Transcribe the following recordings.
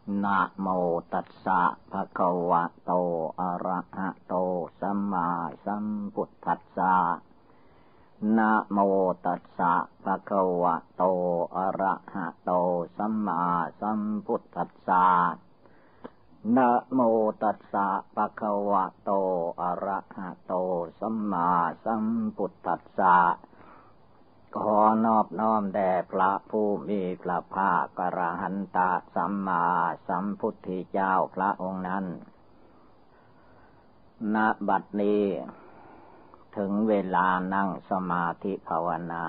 นะโมตัสสะภะคะวะโตอะระหะโตสัมมาสัมพุทธัสสะนะโมตัสสะภะคะวะโตอะระหะโตสัมมาสัมพุทธัสสะนะโมตัสสะภะคะวะโตอะระหะโตสัมมาสัมพุทธัสสะขอนอบน้อมแด่พระผู้มีพระภาคอรหันตสัมมาสัมพุทธเจ้าพระองค์นั้นณบัดนี้ถึงเวลานั่งสมาธิภาวนา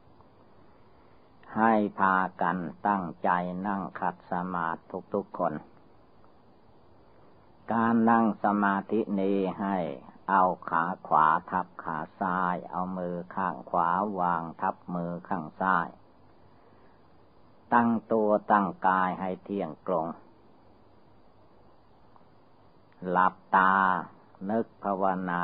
ให้พากันตั้งใจนั่งขัดสมาธิทุกๆคนการนั่งสมาธินี้ให้เอาขาขวาทับขาซ้ายเอามือข้างขวาวางทับมือข้างซ้ายตั้งตัวตั้งกายให้เที่ยงตรงหลับตานึกภาวนา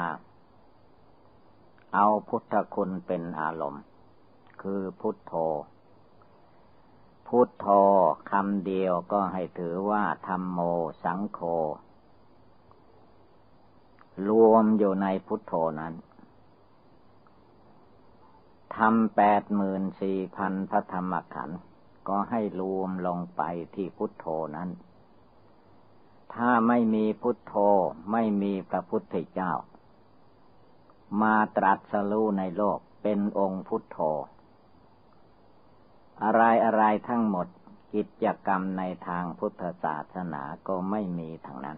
เอาพุทธคุณเป็นอารมณ์คือพุทโธพุทโธคำเดียวก็ให้ถือว่าธัมโมสังโฆรวมอยู่ในพุทโธนั้นทำ84,000 พระธรรมขันธ์ก็ให้รวมลงไปที่พุทโธนั้นถ้าไม่มีพุทโธไม่มีพระพุทธเจ้ามาตรัสรู้ในโลกเป็นองค์พุทโธอะไรทั้งหมดกิจกรรมในทางพุทธศาสนาก็ไม่มีทั้งนั้น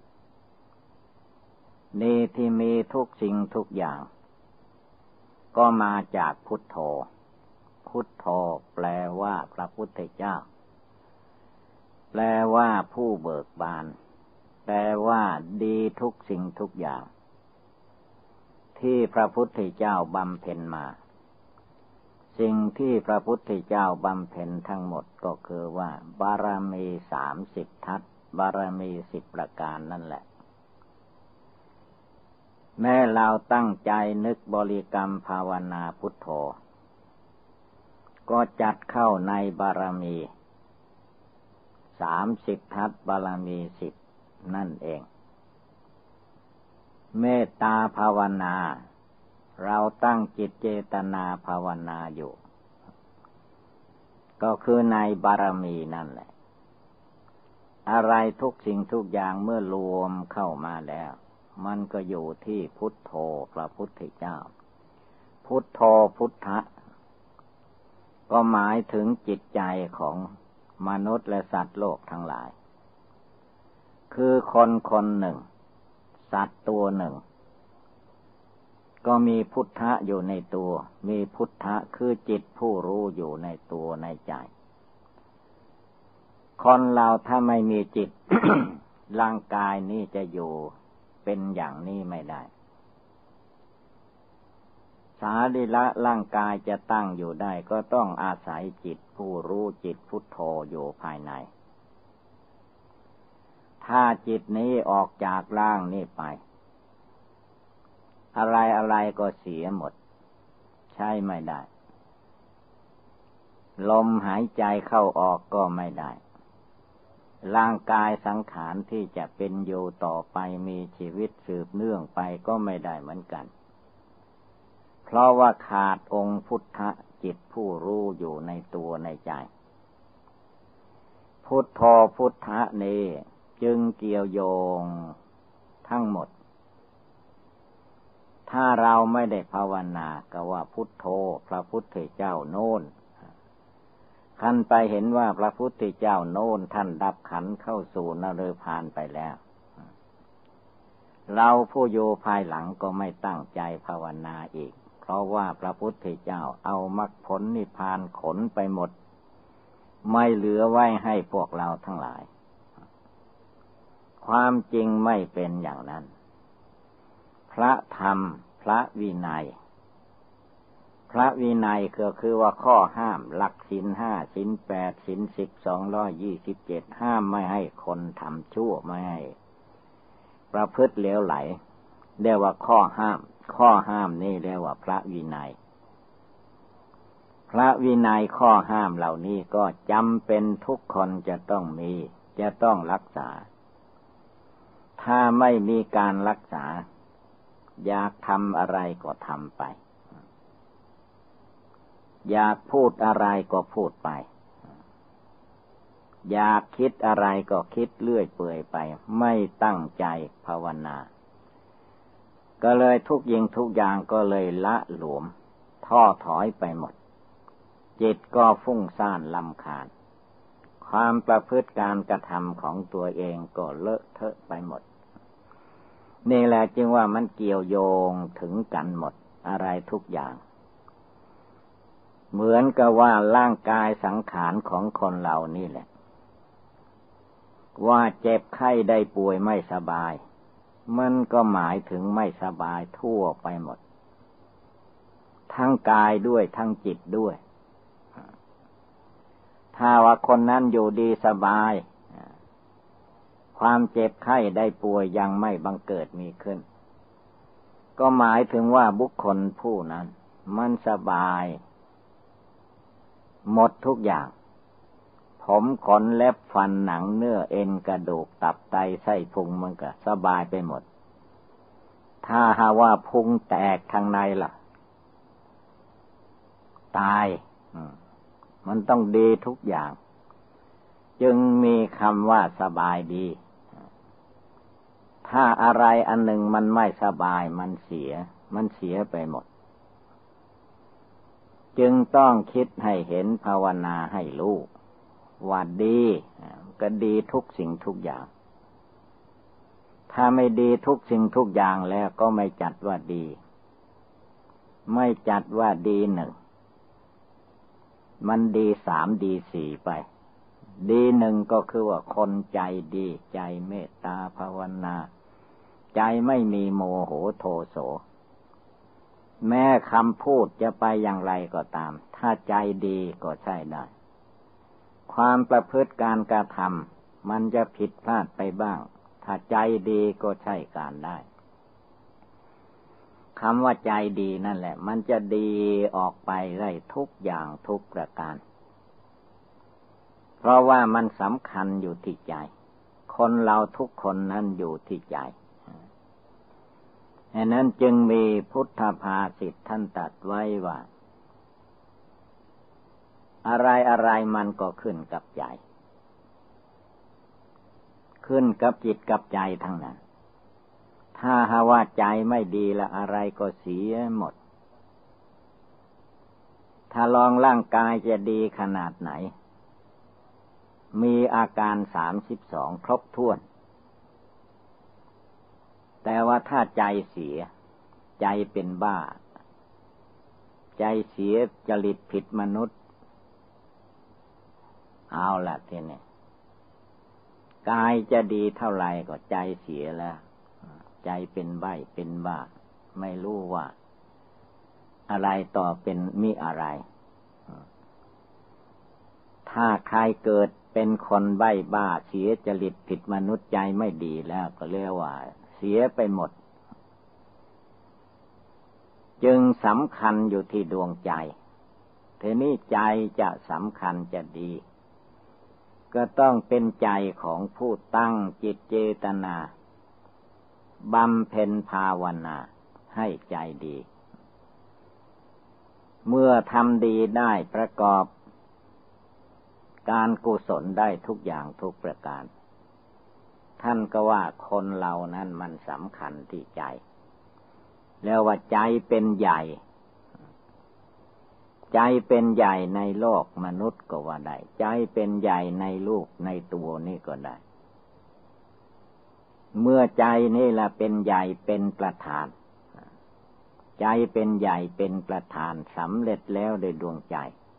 นี่ที่มีทุกสิ่งทุกอย่างก็มาจากพุทโธพุทโธแปลว่าพระพุทธเจ้าแปลว่าผู้เบิกบานแปลว่าดีทุกสิ่งทุกอย่างที่พระพุทธเจ้าบำเพ็ญมาสิ่งที่พระพุทธเจ้าบำเพ็ญทั้งหมดก็คือว่าบารมี30 ทัศบารมี10 ประการนั่นแหละแม้เราตั้งใจนึกบริกรรมภาวนาพุทโธก็จัดเข้าในบารมี30 ทัศบารมี10นั่นเองเมตตาภาวนาเราตั้งจิตเจตนาภาวนาอยู่ก็คือในบารมีนั่นแหละอะไรทุกสิ่งทุกอย่างเมื่อรวมเข้ามาแล้วมันก็อยู่ที่พุทโธพระพุทธเจ้าพุทโธพุทธะก็หมายถึงจิตใจของมนุษย์และสัตว์โลกทั้งหลายคือคนหนึ่งสัตว์ตัวหนึ่งก็มีพุทธะอยู่ในตัวมีพุทธะคือจิตผู้รู้อยู่ในตัวในใจคนเราถ้าไม่มีจิต ร่างกายนี้จะอยู่เป็นอย่างนี้ไม่ได้สรีระร่างกายจะตั้งอยู่ได้ก็ต้องอาศัยจิตผู้รู้จิตพุทโธอยู่ภายในถ้าจิตนี้ออกจากร่างนี้ไปอะไรก็เสียหมดใช้ไม่ได้ลมหายใจเข้าออกก็ไม่ได้ร่างกายสังขารที่จะเป็นอยู่ต่อไปมีชีวิตสืบเนื่องไปก็ไม่ได้เหมือนกันเพราะว่าขาดองค์พุทธะจิตผู้รู้อยู่ในตัวในใจพุทโธพุทธะนี้จึงเกี่ยวโยงทั้งหมดถ้าเราไม่ได้ภาวนาก็ว่าพุทโธพระพุทธเจ้าโน่นท่านไปเห็นว่าพระพุทธเจ้าโน่นท่านดับขันธ์เข้าสู่นรพานไปแล้วเราผู้อยู่ภายหลังก็ไม่ตั้งใจภาวนาอีกเพราะว่าพระพุทธเจ้าเอามรรคผลนิพพานขนไปหมดไม่เหลือไว้ให้พวกเราทั้งหลายความจริงไม่เป็นอย่างนั้นพระธรรมพระวินัยพระวินัยก็คือว่าข้อห้ามหลักศีล5ศีล8ศีล10 227ห้ามไม่ให้คนทำชั่วไม่ให้ประพฤติเลวไหลเรียกว่าข้อห้ามนี่เรียกว่าพระวินัยพระวินัยข้อห้ามเหล่านี้ก็จำเป็นทุกคนจะต้องมีจะต้องรักษาถ้าไม่มีการรักษาอยากทำอะไรก็ทำไปอยากพูดอะไรก็พูดไปอยากคิดอะไรก็คิดเลื่อยเปื่อยไปไม่ตั้งใจภาวนาก็เลยทุกอย่างทุกอย่างก็เลยละหลวมท้อถอยไปหมดจิตก็ฟุ้งซ่านรำคาญความประพฤติการกระทำของตัวเองก็เลอะเทอะไปหมดนี่แหละจึงว่ามันเกี่ยวโยงถึงกันหมดอะไรทุกอย่างเหมือนกับว่าร่างกายสังขารของคนเรานี่แหละว่าเจ็บไข้ได้ป่วยไม่สบายมันก็หมายถึงไม่สบายทั่วไปหมดทั้งกายด้วยทั้งจิตด้วยถ้าว่าคนนั้นอยู่ดีสบายความเจ็บไข้ได้ป่วยยังไม่บังเกิดมีขึ้นก็หมายถึงว่าบุคคลผู้นั้นมันสบายหมดทุกอย่างผมขนเล็บฟันหนังเนื้อเอ็นกระดูกตับไตไส้พุงมันก็สบายไปหมดถ้าหาว่าพุงแตกข้างในล่ะตายมันต้องดีทุกอย่างจึงมีคำว่าสบายดีถ้าอะไรอันหนึ่งมันไม่สบายมันเสียไปหมดจึงต้องคิดให้เห็นภาวนาให้รู้ว่าดีก็ดีทุกสิ่งทุกอย่างถ้าไม่ดีทุกสิ่งทุกอย่างแล้วก็ไม่จัดว่าดีไม่จัดว่าดีหนึ่งมันดีสามดีสี่ไปดีหนึ่งก็คือว่าคนใจดีใจเมตตาภาวนาใจไม่มีโมโหโทโสแม้คำพูดจะไปอย่างไรก็ตามถ้าใจดีก็ใช่ได้ความประพฤติการกระทำมันจะผิดพลาดไปบ้างถ้าใจดีก็ใช่การได้คำว่าใจดีนั่นแหละมันจะดีออกไปได้ทุกอย่างทุกประการเพราะว่ามันสำคัญอยู่ที่ใจคนเราทุกคนนั้นอยู่ที่ใจฉะนั้นจึงมีพุทธภาษิตท่านตรัสไว้ว่าอะไรมันก็ขึ้นกับใจขึ้นกับจิตกับใจทั้งนั้นถ้าหาว่าใจไม่ดีละอะไรก็เสียหมดถ้าลองร่างกายจะดีขนาดไหนมีอาการ32ครบถ้วนแต่ว่าถ้าใจเสียใจเป็นบ้าใจเสียจริตผิดมนุษย์เอาล่ะทีนี้กายจะดีเท่าไหร่ก็ใจเสียแล้วใจเป็นใบ้เป็นบ้าไม่รู้ว่าอะไรต่อเป็นมิอะไรถ้าใครเกิดเป็นคนใบ้บ้าเสียจริตผิดมนุษย์ใจไม่ดีแล้วก็เรียกว่าเสียไปหมดจึงสำคัญอยู่ที่ดวงใจทีนี้ใจจะสำคัญจะดีก็ต้องเป็นใจของผู้ตั้งจิตเจตนาบำเพ็ญภาวนาให้ใจดีเมื่อทำดีได้ประกอบการกุศลได้ทุกอย่างทุกประการท่านก็ว่าคนเรานั้นมันสำคัญที่ใจแล้วว่าใจเป็นใหญ่ใจเป็นใหญ่ในโลกมนุษย์ก็ว่าได้ใจเป็นใหญ่ในลูกในตัวนี่ก็ได้เมื่อใจนี่ล่ะเป็นใหญ่เป็นประธานใจเป็นใหญ่เป็นประธานสำเร็จแล้วโดยดวงใจ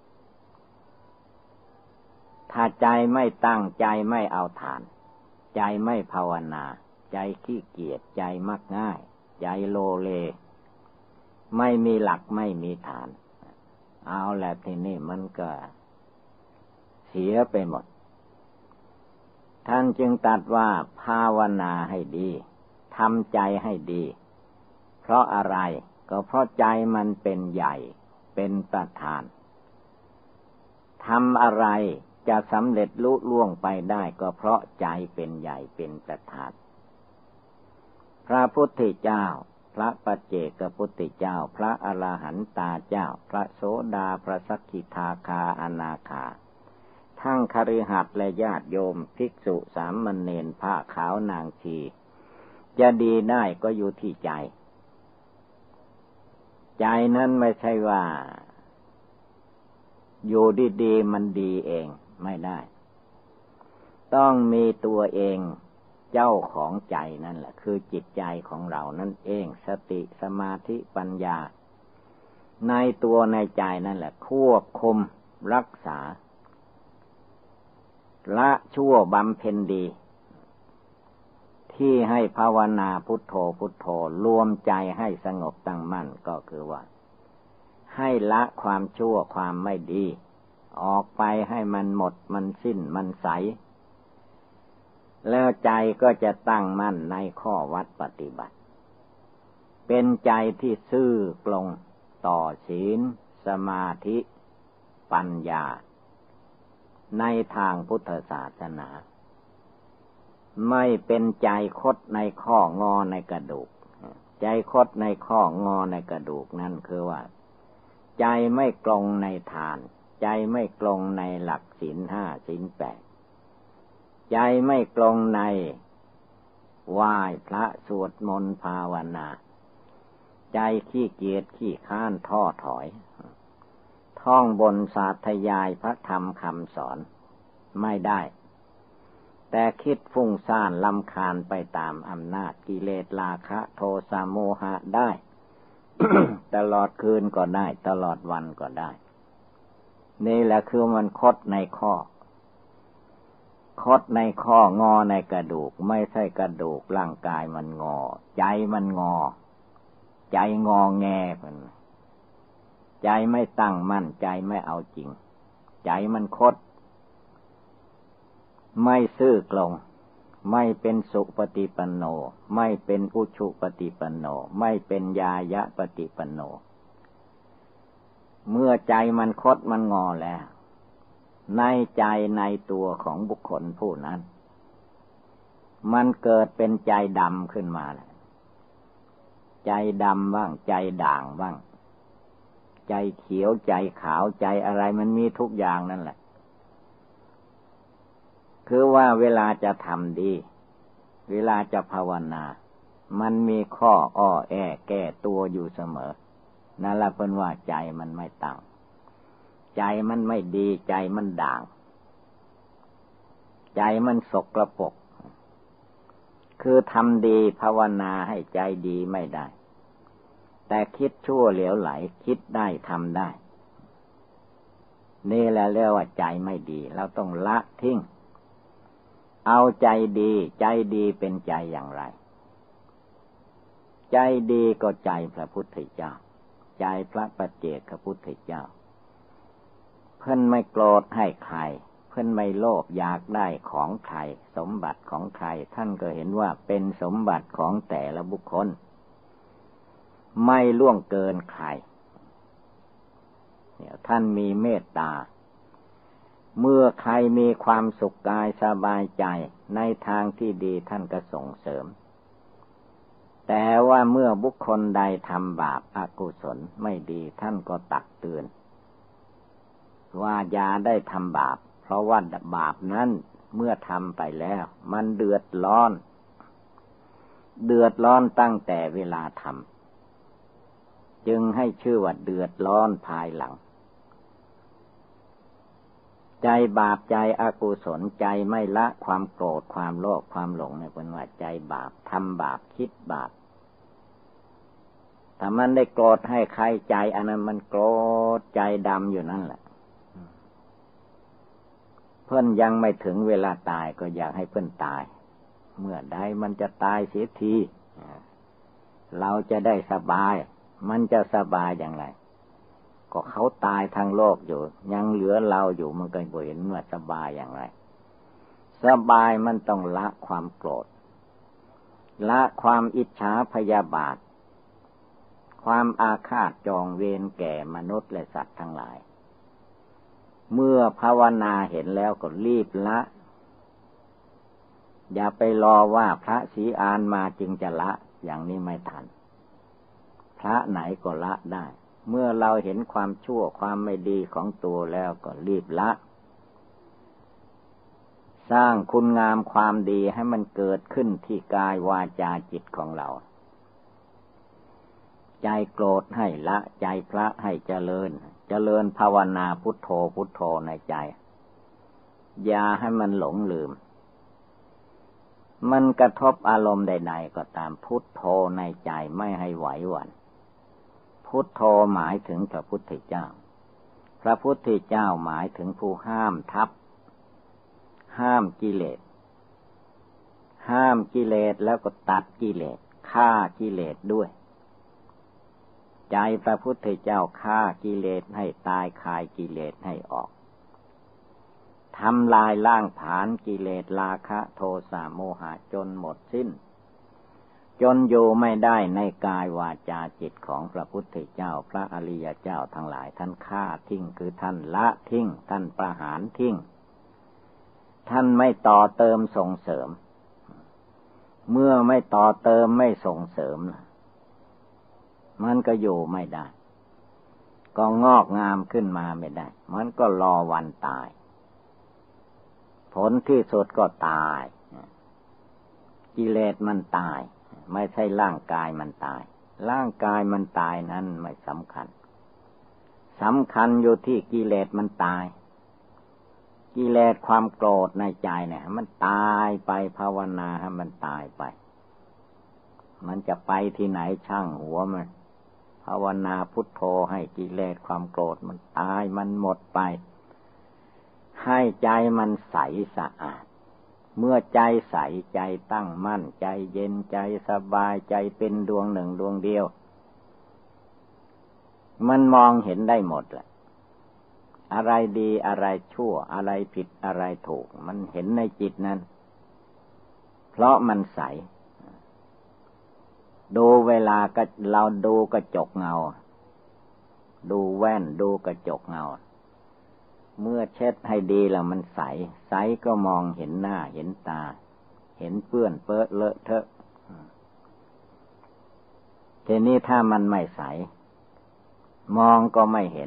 ถ้าใจไม่ตั้งใจไม่เอาฐานใจไม่ภาวนาใจขี้เกียจใจมักง่ายใจโลเลไม่มีหลักไม่มีฐานเอาแหละทีนี้มันก็เสียไปหมดท่านจึงตรัสว่าภาวนาให้ดีทำใจให้ดีเพราะอะไรก็เพราะใจมันเป็นใหญ่เป็นประธานทำอะไรจะสำเร็จลุล่วงไปได้ก็เพราะใจเป็นใหญ่เป็นประธานพระพุทธเจ้าพระปัจเจกพุทธเจ้าพระอรหันตาเจ้าพระโสดาพระสกกิทาคาอนาคาทั้งคฤหัสถ์และญาติโยมภิกษุสามเณรผ้าขาวนางชีจะดีได้ก็อยู่ที่ใจใจนั้นไม่ใช่ว่าอยู่ดีๆมันดีเองไม่ได้ต้องมีตัวเองเจ้าของใจนั่นแหละคือจิตใจของเรานั่นเองสติสมาธิปัญญาในตัวในใจนั่นแหละควบคุมรักษาละชั่วบำเพ็ญดีที่ให้ภาวนาพุทโธพุทโธรวมใจให้สงบตั้งมั่นก็คือว่าให้ละความชั่วความไม่ดีออกไปให้มันหมดมันสิ้นมันใสแล้วใจก็จะตั้งมั่นในข้อวัดปฏิบัติเป็นใจที่ซื่อตรงต่อศีลสมาธิปัญญาในทางพุทธศาสนาไม่เป็นใจคดในข้องอในกระดูกใจคดในข้องอในกระดูกนั่นคือว่าใจไม่ตรงในทานใจไม่ตรงในหลักศีลห้าศีลแปดใจไม่ตรงในไหว้พระสวดมนต์ภาวนาใจขี้เกียจขี้ค้านท้อถอยท่องบนสาธยายพระธรรมคำสอนไม่ได้แต่คิดฟุ้งซ่านรำคาญไปตามอำนาจกิเลสราคะโทสะโมหะได้ ตลอดคืนก็ได้ตลอดวันก็ได้นี่แหละคือมันคดในข้อคดในข้องอในกระดูกไม่ใช่กระดูกร่างกายมันงอใจมันงอใจงอแงมันใจไม่ตั้งมั่นใจไม่เอาจริงใจมันคดไม่ซื่อตรงไม่เป็นสุปฏิปันโนไม่เป็นอุชุปฏิปันโนไม่เป็นญายะปฏิปันโนเมื่อใจมันคดมันงอแล้วในใจในตัวของบุคคลผู้นั้นมันเกิดเป็นใจดำขึ้นมาแล้วใจดำบ้างใจด่างบ้างใจเขียวใจขาวใจอะไรมันมีทุกอย่างนั่นแหละคือว่าเวลาจะทำดีเวลาจะภาวนามันมีข้ออ้อแอแก้ตัวอยู่เสมอนั่นแหละเป็นว่าใจมันไม่ตั้งใจมันไม่ดีใจมันด่างใจมันสกปรกคือทำดีภาวนาให้ใจดีไม่ได้แต่คิดชั่วเหลวไหลคิดได้ทำได้นี่แหละเรียกว่าใจไม่ดีเราต้องละทิ้งเอาใจดีใจดีเป็นใจอย่างไรใจดีก็ใจพระพุทธเจ้าใจพระปัจเจกพุทธเจ้าเพิ่นไม่โกรธให้ใครเพิ่นไม่โลภอยากได้ของใครสมบัติของใครท่านก็เห็นว่าเป็นสมบัติของแต่ละบุคคลไม่ล่วงเกินใครเนี่ยท่านมีเมตตาเมื่อใครมีความสุขกายสบายใจในทางที่ดีท่านก็ส่งเสริมแต่ว่าเมื่อบุคคลใดทำบาปอกุศลไม่ดีท่านก็ตักเตือนว่าอย่าได้ทำบาปเพราะว่าบาปนั้นเมื่อทำไปแล้วมันเดือดร้อนตั้งแต่เวลาทำจึงให้ชื่อว่าเดือดร้อนภายหลังใจบาปใจอกุศลใจไม่ละความโกรธความโลภความหลงเนี่ยเป็นว่าใจบาปทำบาปคิดบาปถ้ามันได้โกรธให้ใครใจอันนั้นมันโกรธใจดำอยู่นั่นแหละเพิ่นยังไม่ถึงเวลาตายก็อยากให้เพิ่นตายเมื่อใดมันจะตายเสียทีเราจะได้สบายมันจะสบายอย่างไรก็เขาตายทางโลกอยู่ยังเหลือเราอยู่มันก็บ่เห็นว่าสบายอย่างไรสบายมันต้องละความโกรธละความอิจฉาพยาบาทความอาฆาตจองเวรแก่มนุษย์และสัตว์ทั้งหลายเมื่อภาวนาเห็นแล้วก็รีบละอย่าไปรอว่าพระศรีอานมาจึงจะละอย่างนี้ไม่ทันพระไหนก็ละได้เมื่อเราเห็นความชั่วความไม่ดีของตัวแล้วก็รีบละสร้างคุณงามความดีให้มันเกิดขึ้นที่กายวาจาจิตของเราใจโกรธให้ละใจพระให้เจริญภาวนาพุทโธพุทโธในใจอย่าให้มันหลงลืมมันกระทบอารมณ์ใดๆก็ตามพุทโธในใจไม่ให้ไหวหวั่นพุทโธหมายถึงพระพุทธเจ้าพระพุทธเจ้าหมายถึงผู้ห้ามทับห้ามกิเลสห้ามกิเลสแล้วก็ตัดกิเลสฆ่ากิเลสด้วยใจพระพุทธเจ้าฆ่ากิเลสให้ตายคายกิเลสให้ออกทำลายล้างผลาญกิเลสราคะโทสะโมหะจนหมดสิ้นจนอยู่ไม่ได้ในกายวาจาจิตของพระพุทธเจ้าพระอริยเจ้าทั้งหลายท่านฆ่าทิ้งคือท่านละทิ้งท่านประหารทิ้งท่านไม่ต่อเติมส่งเสริมเมื่อไม่ต่อเติมไม่ส่งเสริมมันก็อยู่ไม่ได้ก็งอกงามขึ้นมาไม่ได้มันก็รอวันตายผลที่สุดก็ตายกิเลสมันตายไม่ใช่ร่างกายมันตายร่างกายมันตายนั้นไม่สำคัญสำคัญอยู่ที่กิเลสมันตายกิเลสความโกรธในใจเนี่ยมันตายไปภาวนาให้มันตายไปมันจะไปที่ไหนช่างหัวมันภาวนาพุทโธให้กิเลสความโกรธมันตายมันหมดไปให้ใจมันใสสะอาดเมื่อใจใสใจตั้งมั่นใจเย็นใจสบายใจเป็นดวงหนึ่งดวงเดียวมันมองเห็นได้หมดแหละอะไรดีอะไรชั่วอะไรผิดอะไรถูกมันเห็นในจิตนั้นเพราะมันใสดูเวลาก็เราดูกระจกเงาดูแว่นดูกระจกเงาเมื่อเช็ดให้ดีแล้วมันใสใสก็มองเห็นหน้าเห็นตาเห็นเปื้อนเปื้อนเลอะเทอะทีนี้ถ้ามันไม่ใสมองก็ไม่เห็น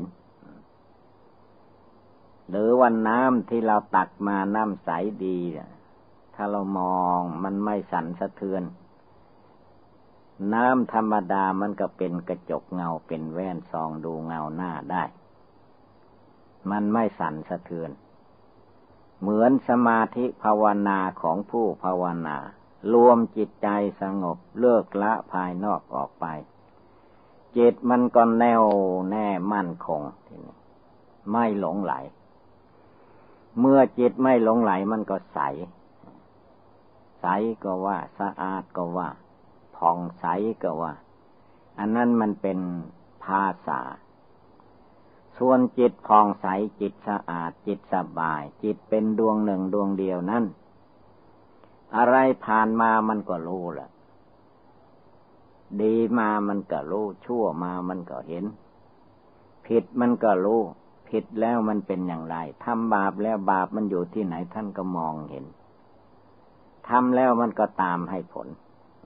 หรือว่าน้ำที่เราตักมาน้ำใสดีถ้าเรามองมันไม่สั่นสะเทือนน้ำธรรมดามันก็เป็นกระจกเงาเป็นแว่นส่องดูเงาหน้าได้มันไม่สั่นสะเทือนเหมือนสมาธิภาวนาของผู้ภาวนารวมจิตใจสงบเลิกละภายนอกออกไปจิตมันก็แน่วแน่มั่นคงทีนี้ไม่หลงไหลเมื่อจิตไม่หลงไหลมันก็ใสใสก็ว่าสะอาดก็ว่าผ่องใสก็ว่าอันนั้นมันเป็นภาษาส่วนจิตผ่องใสจิตสะอาดจิตสบายจิตเป็นดวงหนึ่งดวงเดียวนั้นอะไรผ่านมามันก็รู้แหละดีมามันก็รู้ชั่วมามันก็เห็นผิดมันก็รู้ผิดแล้วมันเป็นอย่างไรทำบาปแล้วบาปมันอยู่ที่ไหนท่านก็มองเห็นทำแล้วมันก็ตามให้ผล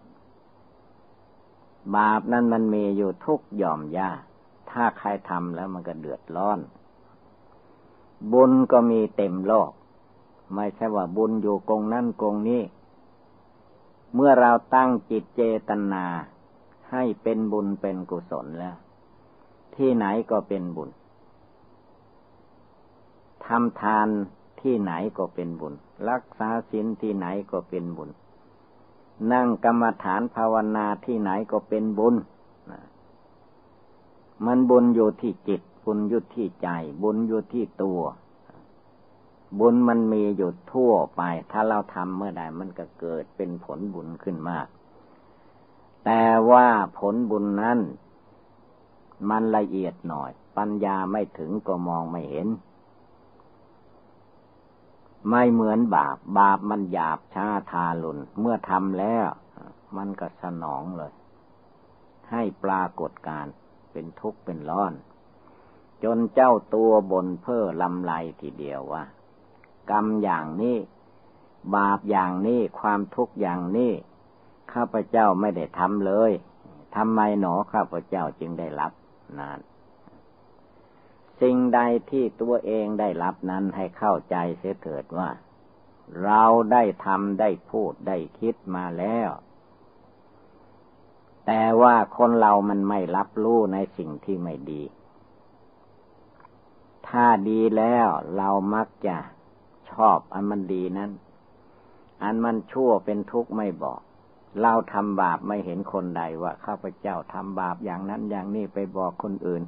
บาปนั้นมันมีอยู่ทุกหย่อมย่าถ้าใครทำแล้วมันก็เดือดร้อนบุญก็มีเต็มโลกไม่ใช่ว่าบุญอยู่กองนั่นกองนี้เมื่อเราตั้งจิตเจตนาให้เป็นบุญเป็นกุศลแล้วที่ไหนก็เป็นบุญทำทานที่ไหนก็เป็นบุญรักษาศีลที่ไหนก็เป็นบุญนั่งกรรมฐานภาวนาที่ไหนก็เป็นบุญมันบุญอยู่ที่จิตบุญอยู่ที่ใจบุญอยู่ที่ตัวบุญมันมีอยู่ทั่วไปถ้าเราทำเมื่อใดมันก็เกิดเป็นผลบุญขึ้นมาแต่ว่าผลบุญนั้นมันละเอียดหน่อยปัญญาไม่ถึงก็มองไม่เห็นไม่เหมือนบาปบาปมันหยาบช้าทารุณเมื่อทำแล้วมันก็สนองเลยให้ปรากฏการเป็นทุกข์เป็นร้อนจนเจ้าตัวบ่นเพ้อลำไรทีเดียวว่ากรรมอย่างนี้บาปอย่างนี้ความทุกข์อย่างนี้ข้าพเจ้าไม่ได้ทำเลยทำไมหนอข้าพเจ้าจึงได้รับนั่นสิ่งใดที่ตัวเองได้รับนั้นให้เข้าใจเสียเถิดว่าเราได้ทำได้พูดได้คิดมาแล้วแต่ว่าคนเรามันไม่รับรู้ในสิ่งที่ไม่ดีถ้าดีแล้วเรามักจะชอบอันมันดีนั้นอันมันชั่วเป็นทุกข์ไม่บอกเราทำบาปไม่เห็นคนใดว่าข้าพเจ้าทำบาปอย่างนั้นอย่างนี้ไปบอกคนอื่น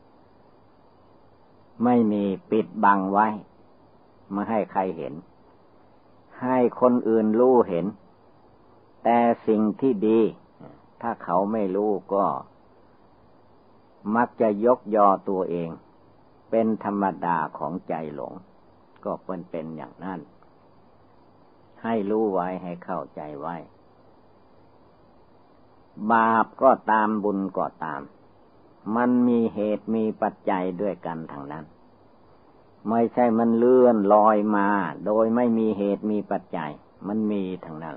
ไม่มีปิดบังไว้ไม่ให้ใครเห็นให้คนอื่นรู้เห็นแต่สิ่งที่ดีถ้าเขาไม่รู้ก็มักจะยกยอตัวเองเป็นธรรมดาของใจหลงก็เป็นอย่างนั้นให้รู้ไว้ให้เข้าใจไว้บาปก็ตามบุญก็ตามมันมีเหตุมีปัจจัยด้วยกันทั้งนั้นไม่ใช่มันเลื่อนลอยมาโดยไม่มีเหตุมีปัจจัยมันมีทั้งนั้น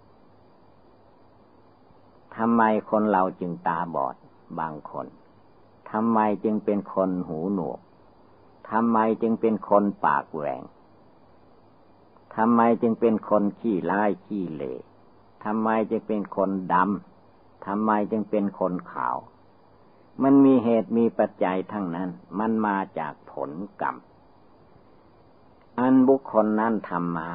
ทำไมคนเราจึงตาบอดบางคนทำไมจึงเป็นคนหูหนวกทำไมจึงเป็นคนปากแหว่งทำไมจึงเป็นคนขี้ร้ายขี้เหร่ทำไมจึงเป็นคนดำทำไมจึงเป็นคนขาวมันมีเหตุมีปัจจัยทั้งนั้นมันมาจากผลกรรมอันบุคคลนั้นทำมา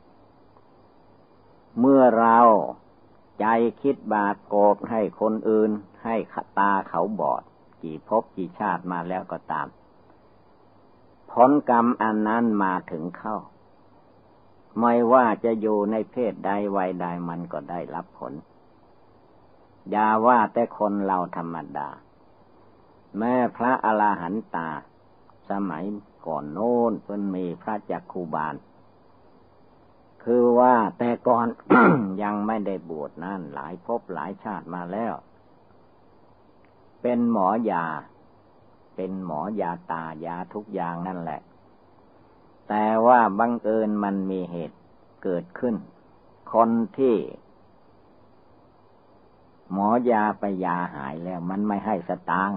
เมื่อเราใจคิดบาปโกรธให้คนอื่นให้ตาเขาบอดกี่ภพกี่ชาติมาแล้วก็ตามผลกรรมอันนั้นมาถึงเข้าไม่ว่าจะอยู่ในเพศใดวัยใดมันก็ได้รับผลอย่าว่าแต่คนเราธรรมดาแม่พระอรหันตาสมัยก่อนโน้นเพิ่นมีพระจักขุบาลคือว่าแต่ก่อน ยังไม่ได้บวชนั่นหลายภพหลายชาติมาแล้วเป็นหมอยาเป็นหมอยาตายาทุกอย่างนั่นแหละแต่ว่าบังเอิญมันมีเหตุเกิดขึ้นคนที่หมอยาไปยาหายแล้วมันไม่ให้สตางค์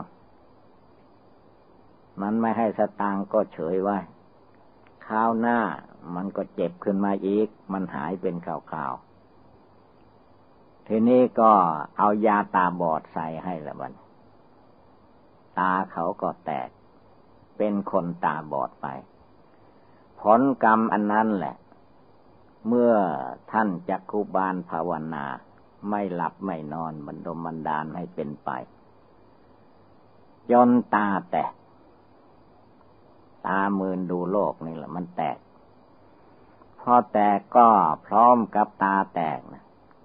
มันไม่ให้สตางค์ก็เฉยไว้คราวหน้ามันก็เจ็บขึ้นมาอีกมันหายเป็นคราวๆทีนี้ก็เอายาตาบอดใส่ให้ละมันตาเขาก็แตกเป็นคนตาบอดไปผลกรรมอันนั้นแหละเมื่อท่านจักขุบาลภาวนาไม่หลับไม่นอนบันดลบันดาลให้เป็นไปจนตาแตกตามืนดูโลกนี่แหละมันแตกพอแตกก็พร้อมกับตาแตกนะ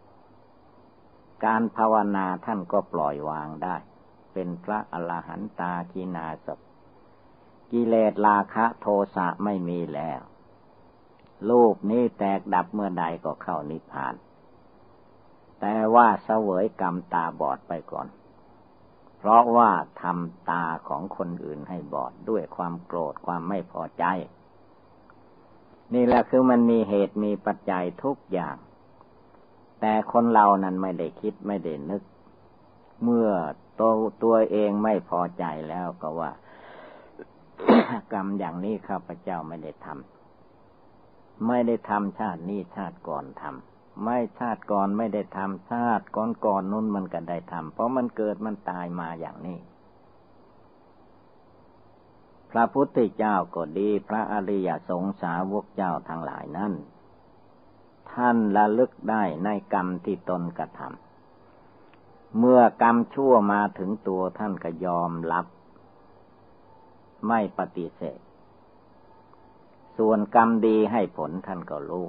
การภาวนาท่านก็ปล่อยวางได้เป็นพระอรหันตาขีณาสพกิเลสราคะโทสะไม่มีแล้วรูปนี้แตกดับเมื่อใดก็เข้านิพพานแต่ว่าเสวยกรรมตาบอดไปก่อนเพราะว่าทำตาของคนอื่นให้บอดด้วยความโกรธความไม่พอใจนี่แหละคือมันมีเหตุมีปัจจัยทุกอย่างแต่คนเรานั้นไม่ได้คิดไม่ได้นึกเมื่อตัวเองไม่พอใจแล้วก็ว่า กรรมอย่างนี้ข้าพเจ้าไม่ได้ทำไม่ได้ทำชาตินี้ชาติก่อนทำไม่ชาติก่อนไม่ได้ทำชาติก่อนนู้นมันก็ได้ทำเพราะมันเกิดมันตายมาอย่างนี้พระพุทธเจ้าก็ดีพระอริยสงสาวกเจ้าทั้งหลายนั้นท่านระลึกได้ในกรรมที่ตนกระทำเมื่อกรรมชั่วมาถึงตัวท่านก็ยอมรับไม่ปฏิเสธส่วนกรรมดีให้ผลท่านก็รู้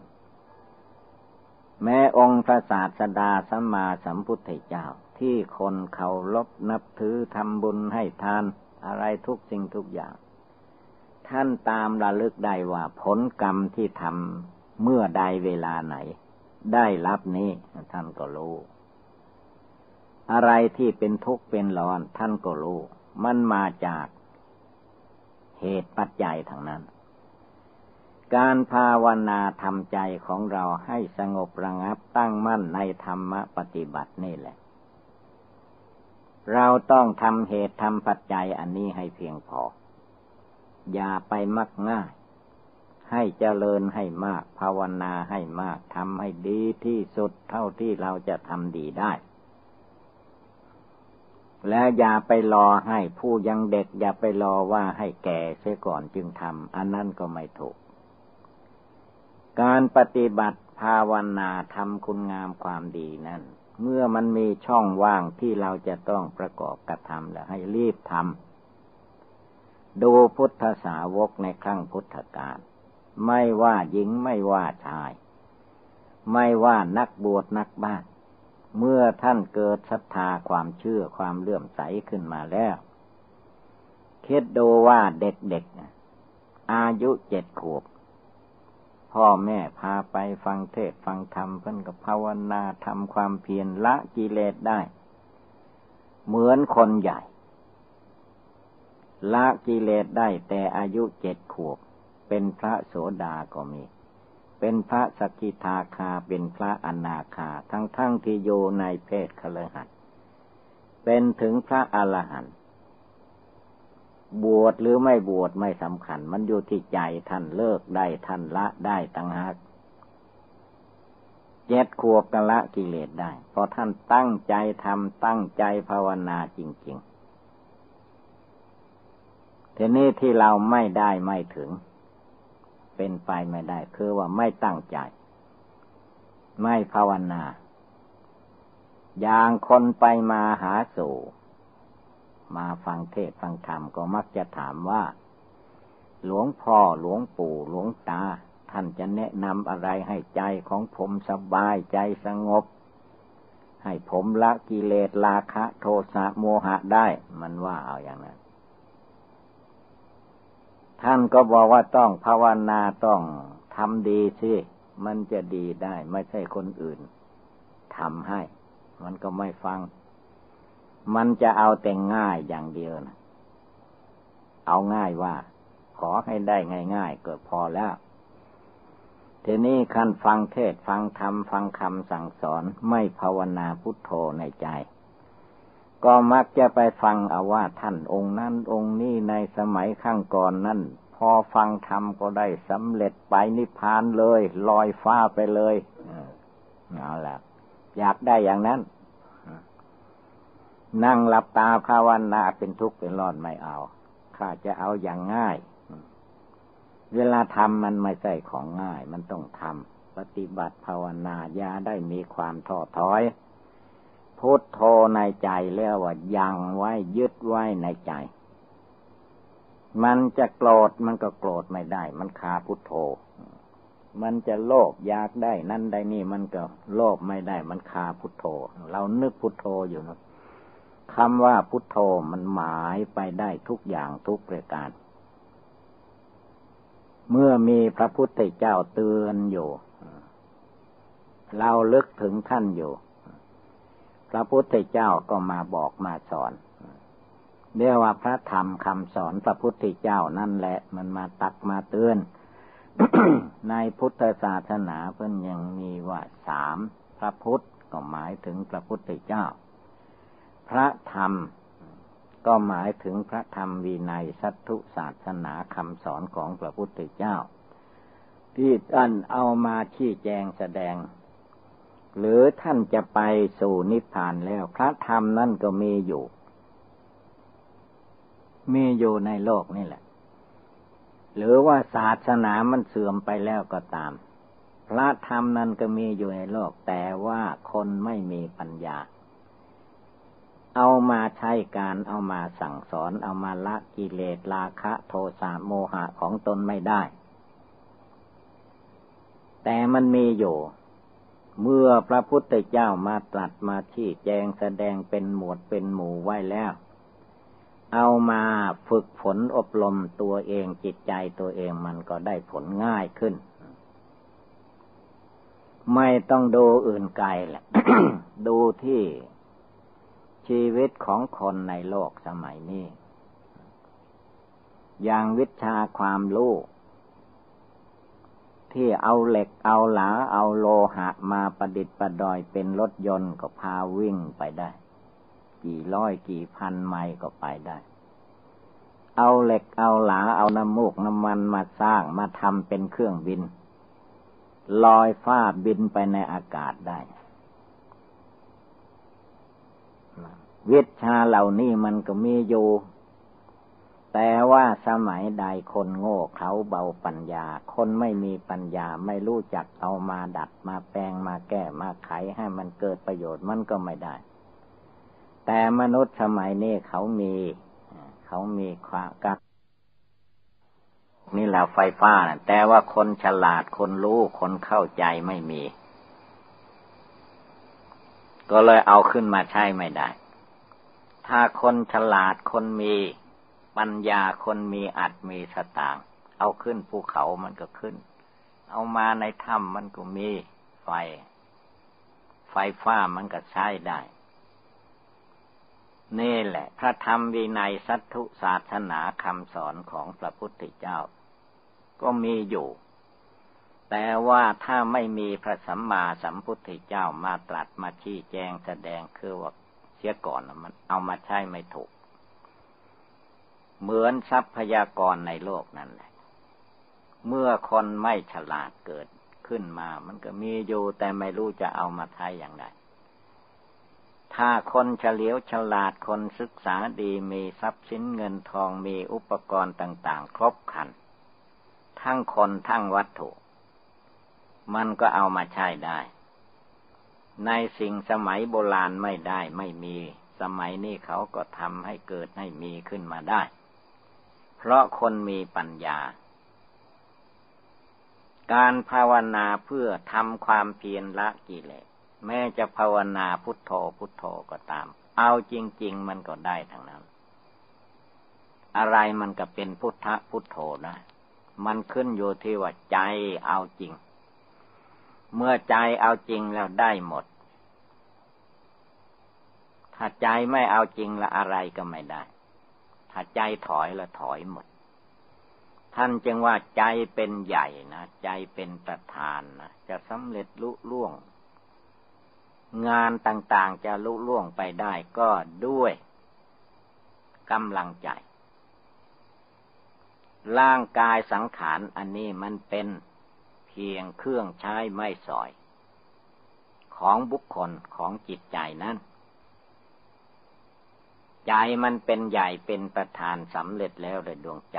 แม้องค์พระศาสดาสัมมาสัมพุทธเจ้าที่คนเคารพนับถือทำบุญให้ทานอะไรทุกสิ่งทุกอย่างท่านตามระลึกได้ว่าผลกรรมที่ทำเมื่อใดเวลาไหนได้รับนี้ท่านก็รู้อะไรที่เป็นทุกข์เป็นร้อนท่านก็รู้มันมาจากเหตุปัจจัยทั้งนั้นการภาวนาทำใจของเราให้สงบระงับตั้งมั่นในธรรมปฏิบัตินี่แหละเราต้องทำเหตุทำปัจจัยอันนี้ให้เพียงพออย่าไปมักง่ายให้เจริญให้มากภาวนาให้มากทำให้ดีที่สุดเท่าที่เราจะทำดีได้และอย่าไปรอให้ผู้ยังเด็กอย่าไปรอว่าให้แก่เสียก่อนจึงทำอันนั้นก็ไม่ถูกการปฏิบัติภาวนาทำคุณงามความดีนั้นเมื่อมันมีช่องว่างที่เราจะต้องประกอบกระทำแล้วให้รีบทำดูพุทธสาวกในครั้งพุทธกาลไม่ว่าหญิงไม่ว่าชายไม่ว่านักบวชนักบ้านเมื่อท่านเกิดศรัทธาความเชื่อความเลื่อมใสขึ้นมาแล้วคิดดูว่าเด็กๆอายุ7 ขวบพ่อแม่พาไปฟังเทศน์ฟังธรรมเพิ่นก็ภาวนาทำความเพียรละกิเลสได้เหมือนคนใหญ่ละกิเลสได้แต่อายุ7 ขวบเป็นพระโสดาก็มีเป็นพระสกิทาคาเป็นพระอนาคาทั้งที่อยู่ในเพศคฤหัสถ์เป็นถึงพระอรหันต์บวชหรือไม่บวชไม่สำคัญมันอยู่ที่ใจท่านเลิกได้ท่านละได้ต่างหาก7 ขวบก็ละกิเลสได้เพราะท่านตั้งใจทำตั้งใจภาวนาจริงๆทีนี้ที่เราไม่ได้ไม่ถึงเป็นไปไม่ได้คือว่าไม่ตั้งใจไม่ภาวนาอย่างคนไปมาหาสู่มาฟังเทศน์ฟังธรรมก็มักจะถามว่าหลวงพ่อหลวงปู่หลวงตาท่านจะแนะนำอะไรให้ใจของผมสบายใจสงบให้ผมละกิเลสราคะโทสะโมหะได้มันว่าเอาอย่างนั้นท่านก็บอกว่าต้องภาวนาต้องทำดีสิมันจะดีได้ไม่ใช่คนอื่นทำให้มันก็ไม่ฟังมันจะเอาแต่ง่ายอย่างเดียวนะเอาง่ายว่าขอให้ได้ง่ายๆก็พอแล้วทีนี้ขั้นฟังเทศน์ฟังธรรมฟังคำสั่งสอนไม่ภาวนาพุทโธในใจก็มักจะไปฟังเอาว่าท่านองค์นั้นองค์นี้ในสมัยข้างก่อนนั้นพอฟังธรรมก็ได้สำเร็จไปนิพพานเลยลอยฟ้าไปเลยเอาล่ะอยากได้อย่างนั้นนั่งหลับตาภาวนาเป็นทุกข์เป็นร้อนไม่เอาข้าจะเอาอย่างง่ายเวลาทำมันไม่ใช่ของง่ายมันต้องทำปฏิบัติภาวนาอย่าได้มีความท้อถอยพุทโธในใจแล้วว่ายังไว้ยึดไว้ในใจมันจะโกรธมันก็โกรธไม่ได้มันคาพุทโธมันจะโลภอยากได้นั่นได้นี่มันก็โลภไม่ได้มันคาพุทโธเรานึกพุทโธอยู่นะคำว่าพุทโธมันหมายไปได้ทุกอย่างทุกประการเมื่อมีพระพุทธเจ้าเตือนอยู่เราลึกถึงท่านอยู่พระพุทธเจ้าก็มาบอกมาสอนเรียกว่าพระธรรมคำสอนพระพุทธเจ้านั่นแหละมันมาตักมาเตือน ในพุทธศาสนาเพิ่นยังมีว่า3พระพุทธก็หมายถึงพระพุทธเจ้าพระธรรมก็หมายถึงพระธรรมวินัยสัทธุศาสนาคำสอนของพระพุทธเจ้าที่ท่านเอามาชี้แจงแสดงหรือท่านจะไปสู่นิพพานแล้วพระธรรมนั่นก็มีอยู่ในโลกนี่แหละหรือว่าศาสนามันเสื่อมไปแล้วก็ตามพระธรรมนั้นก็มีอยู่ในโลกแต่ว่าคนไม่มีปัญญาเอามาใช้การเอามาสั่งสอนเอามาละกิเลสราคะโทสะโมหะของตนไม่ได้แต่มันมีอยู่เมื่อพระพุทธเจ้ามาตรัสมาชี้แจงแสดงเป็นหมวดเป็นหมู่ไว้แล้วเอามาฝึกฝนอบรมตัวเองจิตใจตัวเองมันก็ได้ผลง่ายขึ้นไม่ต้องดูอื่นไกลแหละ ดูที่ชีวิตของคนในโลกสมัยนี้อย่างวิชาความรู้ที่เอาเหล็กเอาหลาเอาโลหะมาประดิษฐ์ประดอยเป็นรถยนต์ก็พาวิ่งไปได้กี่ร้อยกี่พันไมล์ก็ไปได้เอาเหล็กเอาหลาเอาน้ำมูกน้ำมันมาสร้างมาทำเป็นเครื่องบินลอยฟ้าบินไปในอากาศได้วิชาเหล่านี้มันก็มีอยู่แต่ว่าสมัยใดคนโง่เขลาเบาปัญญาคนไม่มีปัญญาไม่รู้จักเอามาดัดมาแปลงมาแก้มาไขให้มันเกิดประโยชน์มันก็ไม่ได้แต่มนุษย์สมัยนี้เขามีความการนี่แหละไฟฟ้านะแต่ว่าคนฉลาดคนรู้คนเข้าใจไม่มีก็เลยเอาขึ้นมาใช้ไม่ได้ถ้าคนฉลาดคนมีปัญญาคนมีอัตมีสตางค์เอาขึ้นภูเขามันก็ขึ้นเอามาในถ้ำมันก็มีไฟฟ้ามันก็ใช้ได้นี่แหละพระธรรมวินัยสัทธุศาสนาคำสอนของพระพุทธเจ้าก็มีอยู่แต่ว่าถ้าไม่มีพระสัมมาสัมพุทธเจ้ามาตรัสมาชี้แจงแสดงคือว่าเสียก่อนมันเอามาใช้ไม่ถูกเหมือนทรัพยากรในโลกนั่นแหละเมื่อคนไม่ฉลาดเกิดขึ้นมามันก็มีอยู่แต่ไม่รู้จะเอามาใช้อย่างไรถ้าคนเฉลียวฉลาดคนศึกษาดีมีทรัพย์สินเงินทองมีอุปกรณ์ต่างๆครบครันทั้งคนทั้งวัตถุมันก็เอามาใช้ได้ในสิ่งสมัยโบราณไม่ได้ไม่มีสมัยนี้เขาก็ทำให้เกิดให้มีขึ้นมาได้เพราะคนมีปัญญาการภาวนาเพื่อทำความเพียรละกิเลสแม้จะภาวนาพุทโธพุทโธก็ตามเอาจริงๆมันก็ได้ทั้งนั้นอะไรมันก็เป็นพุทธะพุทโธนะมันขึ้นอยู่ที่ว่าใจเอาจริงเมื่อใจเอาจริงแล้วได้หมดถ้าใจไม่เอาจริงละอะไรก็ไม่ได้ถ้าใจถอยละถอยหมดท่านจึงว่าใจเป็นใหญ่นะใจเป็นประธานนะจะสำเร็จลุล่วงงานต่างๆจะลุล่วงไปได้ก็ด้วยกำลังใจร่างกายสังขารอันนี้มันเป็นเพียงเครื่องใช้ไม้สอยของบุคคลของจิตใจนั้นใจมันเป็นใหญ่เป็นประธานสำเร็จแล้วโดยดวงใจ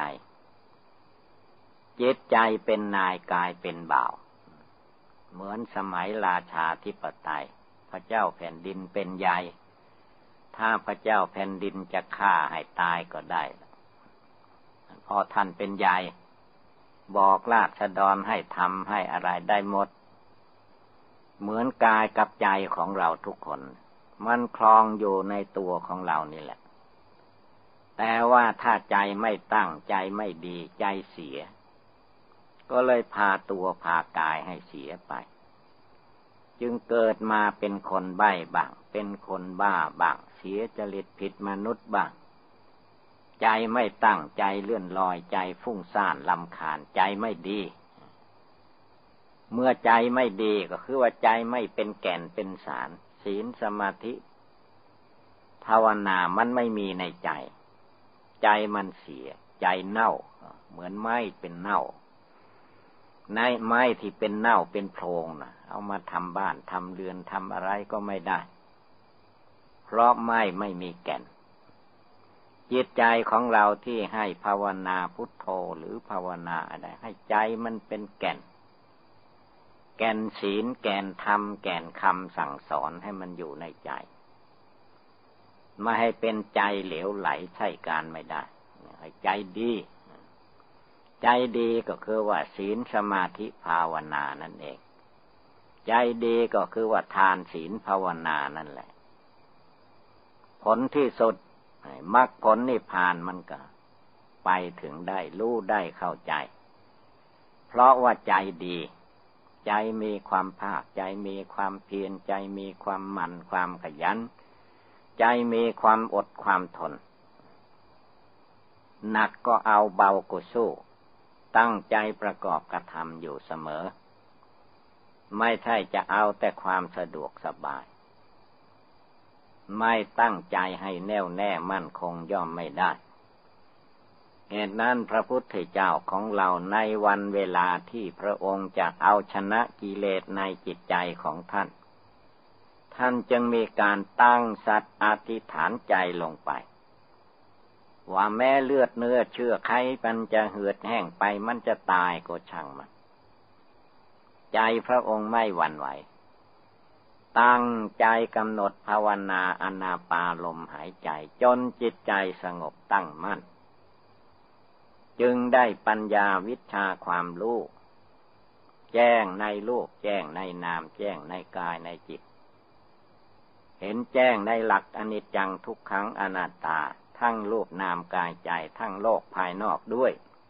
จิตใจเป็นนายกายเป็นบ่าวเหมือนสมัยราชาธิปไตยพระเจ้าแผ่นดินเป็นใหญ่ถ้าพระเจ้าแผ่นดินจะฆ่าให้ตายก็ได้พอท่านเป็นใหญ่บอกราษฎรให้ทำให้อะไรได้หมดเหมือนกายกับใจของเราทุกคนมันคลองอยู่ในตัวของเรานี่แหละแต่ว่าถ้าใจไม่ตั้งใจไม่ดีใจเสียก็เลยพาตัวพากายให้เสียไปจึงเกิดมาเป็นคนใบ้บ้างเป็นคนบ้าบ้างเสียจริตผิดมนุษย์บ้างใจไม่ตั้งใจเลื่อนลอยใจฟุ้งซ่านรำคาญใจไม่ดีเมื่อใจไม่ดีก็คือว่าใจไม่เป็นแก่นเป็นสารศีลสมาธิภาวนามันไม่มีในใจใจมันเสียใจเน่าเหมือนไม้เป็นเน่าในไม้ที่เป็นเน่าเป็นโพรงนะเอามาทำบ้านทำเรือนทำอะไรก็ไม่ได้เพราะไม้ไม่มีแก่นจิตใจของเราที่ให้ภาวนาพุทโธหรือภาวนาอะไรให้ใจมันเป็นแก่นแก่นศีลแก่นธรรมแก่นคำสั่งสอนให้มันอยู่ในใจไม่ให้เป็นใจเหลวไหลใช่การไม่ได้ให้ใจดีใจดีก็คือว่าศีลสมาธิภาวนานั่นเองใจดีก็คือว่าทานศีลภาวนานั่นแหละผลที่สุดมรรคผลนิพพานมันก็ไปถึงได้รู้ได้เข้าใจเพราะว่าใจดีใจมีความภาคใจมีความเพียรใจมีความหมั่นความขยันใจมีความอดความทนหนักก็เอาเบาก็สู้ตั้งใจประกอบกระทำอยู่เสมอไม่ใช่จะเอาแต่ความสะดวกสบายไม่ตั้งใจให้แน่วแน่มั่นคงย่อมไม่ได้เหตุนั้นพระพุทธเจ้าของเราในวันเวลาที่พระองค์จะเอาชนะกิเลสในจิตใจของท่านจึงมีการตั้งสัตย์อธิษฐานใจลงไปว่าแม้เลือดเนื้อเชื่อไขมันจะเหือดแห้งไปมันจะตายก็ช่างมันใจพระองค์ไม่หวั่นไหวตั้งใจกำหนดภาวนาอานาปานลมหายใจจนจิตใจสงบตั้งมั่นจึงได้ปัญญาวิชาความรู้แจ้งในรูปแจ้งในนามแจ้งในกายในจิตเห็นแจ้งในหลักอนิจจังทุกขังอนัตตาทั้งรูปนามกายใจทั้งโลกภายนอกด้วย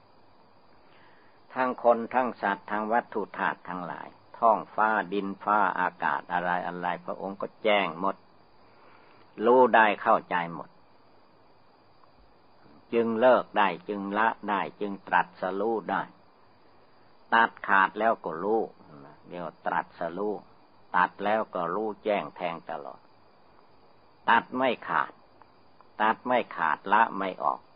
ทั้งคนทั้งสัตว์ทั้งวัตถุธาตุทั้งหลายท้องฟ้าดินฟ้าอากาศอะไรพระองค์ก็แจ้งหมดรู้ได้เข้าใจหมดจึงเลิกได้จึงละได้จึงตรัสรู้ได้ตัดขาดแล้วก็รู้เดี๋ยวตรัสรู้ตัดแล้วก็รู้แจ้งแทงตลอดตัดไม่ขาดละไม่ออก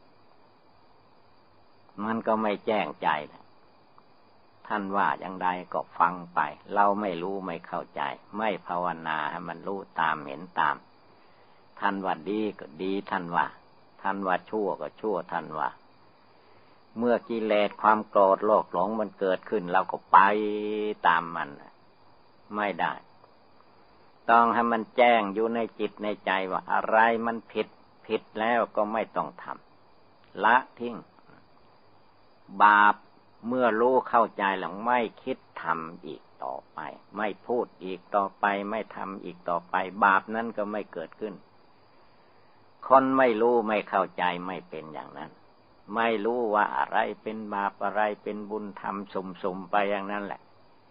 มันก็ไม่แจ้งใจท่านว่าอย่างใดก็ฟังไปเราไม่รู้ไม่เข้าใจไม่ภาวนาให้มันรู้ตามเห็นตามท่านว่าดีก็ดีท่านว่าชั่วก็ชั่วท่านว่าเมื่อกิเลสความโกรธโลภหลงมันเกิดขึ้นเราก็ไปตามมันไม่ได้ต้องให้มันแจ้งอยู่ในจิตในใจว่าอะไรมันผิดแล้วก็ไม่ต้องทำละทิ้งบาปเมื่อรู้เข้าใจแล้วไม่คิดทำอีกต่อไปไม่พูดอีกต่อไปไม่ทำอีกต่อไปบาปนั้นก็ไม่เกิดขึ้นคนไม่รู้ไม่เข้าใจไม่เป็นอย่างนั้นไม่รู้ว่าอะไรเป็นบาปอะไรเป็นบุญทำสุ่มๆไปอย่างนั้นแหละ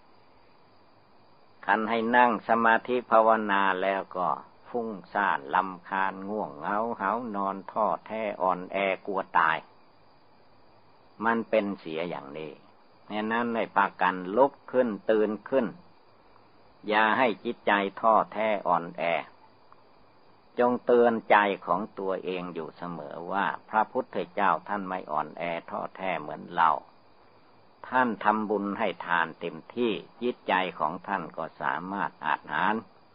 คันให้นั่งสมาธิภาวนาแล้วก็ฟุ้งซ่านรำคาญง่วงเหงาหาวนอนท้อแท้อ่อนแอกลัวตายมันเป็นเสียอย่างนี้เพราะนั้นให้พากันลุกขึ้นตื่นขึ้นอย่าให้จิตใจท้อแท้อ่อนแอจงเตือนใจของตัวเองอยู่เสมอว่าพระพุทธเจ้าท่านไม่อ่อนแอท้อแท้เหมือนเราท่านทำบุญให้ทานเต็มที่จิตใจของท่านก็สามารถอาจหาร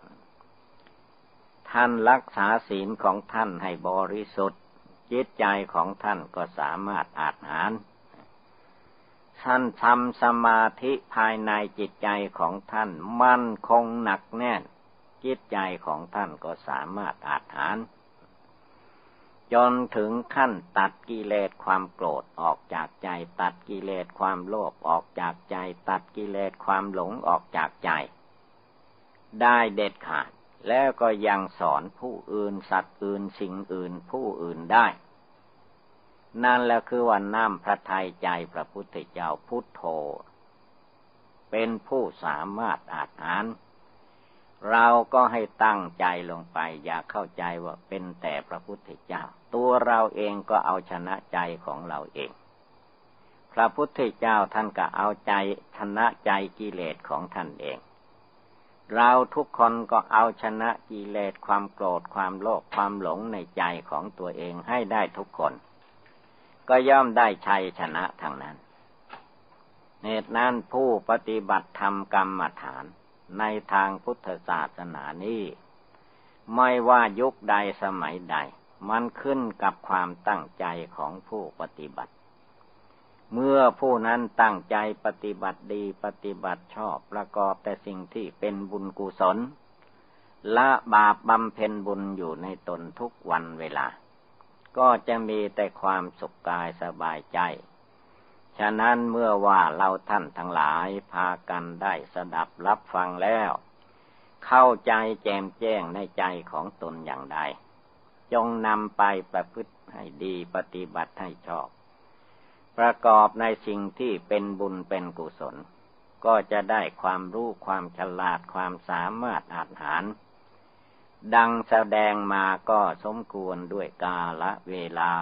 ท่านรักษาศีลของท่านให้บริสุทธิ์จิตใจของท่านก็สามารถอาจหารท่านทำสมาธิภายในจิตใจของท่านมั่นคงหนักแน่นจิตใจของท่านก็สามารถอาจหารจนถึงขั้นตัดกิเลสความโกรธออกจากใจตัดกิเลสความโลภออกจากใจตัดกิเลสความหลงออกจากใจได้เด็ดขาดแล้วก็ยังสอนผู้อื่นสัตว์อื่นสิ่งอื่นผู้อื่นได้นั่นแหละคือว่าน้ำพระทัยใจพระพุทธเจ้าพุทโธเป็นผู้สามารถอาจหารเราก็ให้ตั้งใจลงไปอย่าเข้าใจว่าเป็นแต่พระพุทธเจ้าตัวเราเองก็เอาชนะใจของเราเองพระพุทธเจ้าท่านก็เอาใจชนะใจกิเลสของท่านเองเราทุกคนก็เอาชนะกิเลสความโกรธความโลภความหลงในใจของตัวเองให้ได้ทุกคนก็ย่อมได้ชัยชนะทั้งนั้นเหตุนั้นผู้ปฏิบัติธรรมกรรมฐานในทางพุทธศาสนานี้ไม่ว่ายุคใดสมัยใดมันขึ้นกับความตั้งใจของผู้ปฏิบัติเมื่อผู้นั้นตั้งใจปฏิบัติดีปฏิบัติชอบประกอบแต่สิ่งที่เป็นบุญกุศลละบาปบำเพ็ญบุญอยู่ในตนทุกวันเวลาก็จะมีแต่ความสุขกายสบายใจฉะนั้นเมื่อว่าเราท่านทั้งหลายพากันได้สดับรับฟังแล้วเข้าใจแจ่มแจ้งในใจของตนอย่างใดจงนำไปประพฤติให้ดีปฏิบัติให้ชอบประกอบในสิ่งที่เป็นบุญเป็นกุศลก็จะได้ความรู้ความฉลาดความสามารถอาจหารดังแสดงมาก็สมควรด้วยกาลเวลา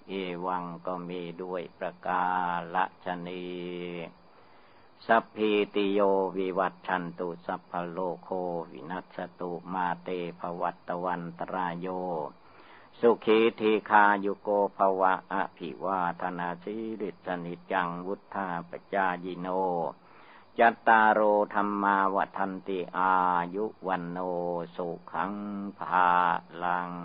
เอวังก็มีด้วยประกาศนีสัพพิติโยวิวัตชันตุสัพพโลโควินัสตุมาเตภวัตวันตรายโยสุขีทีคายุโกภวะอภิวาทนาสิริสนิจังวุธาปจายิโนจัตตารโอธรรมาวัฏันติอายุวันโนสุขังภาลัง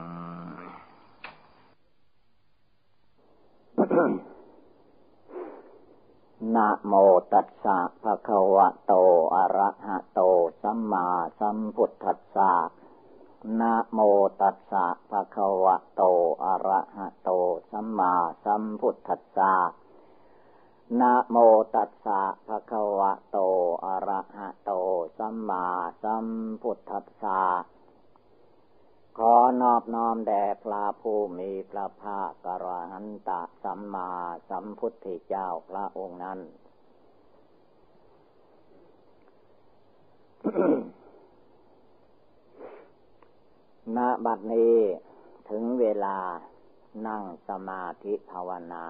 นะโมตัสสะภะคะวะโตอะระหะโตสัมมาสัมพุทธัสสะนะโมตัสสะภะคะวะโตอะระหะโตสัมมาสัมพุทธัสสะนะโมตัสสะภะคะวะโตอะระหะโตสัมมาสัมพุทธัสสะขอนอบน้อมแด่พระผู้มีพระภาคอรหันตสัมมาสัมพุทธเจ้าพระองค์นั้น ณ บัดนี้ถึงเวลานั่งสมาธิภาวนา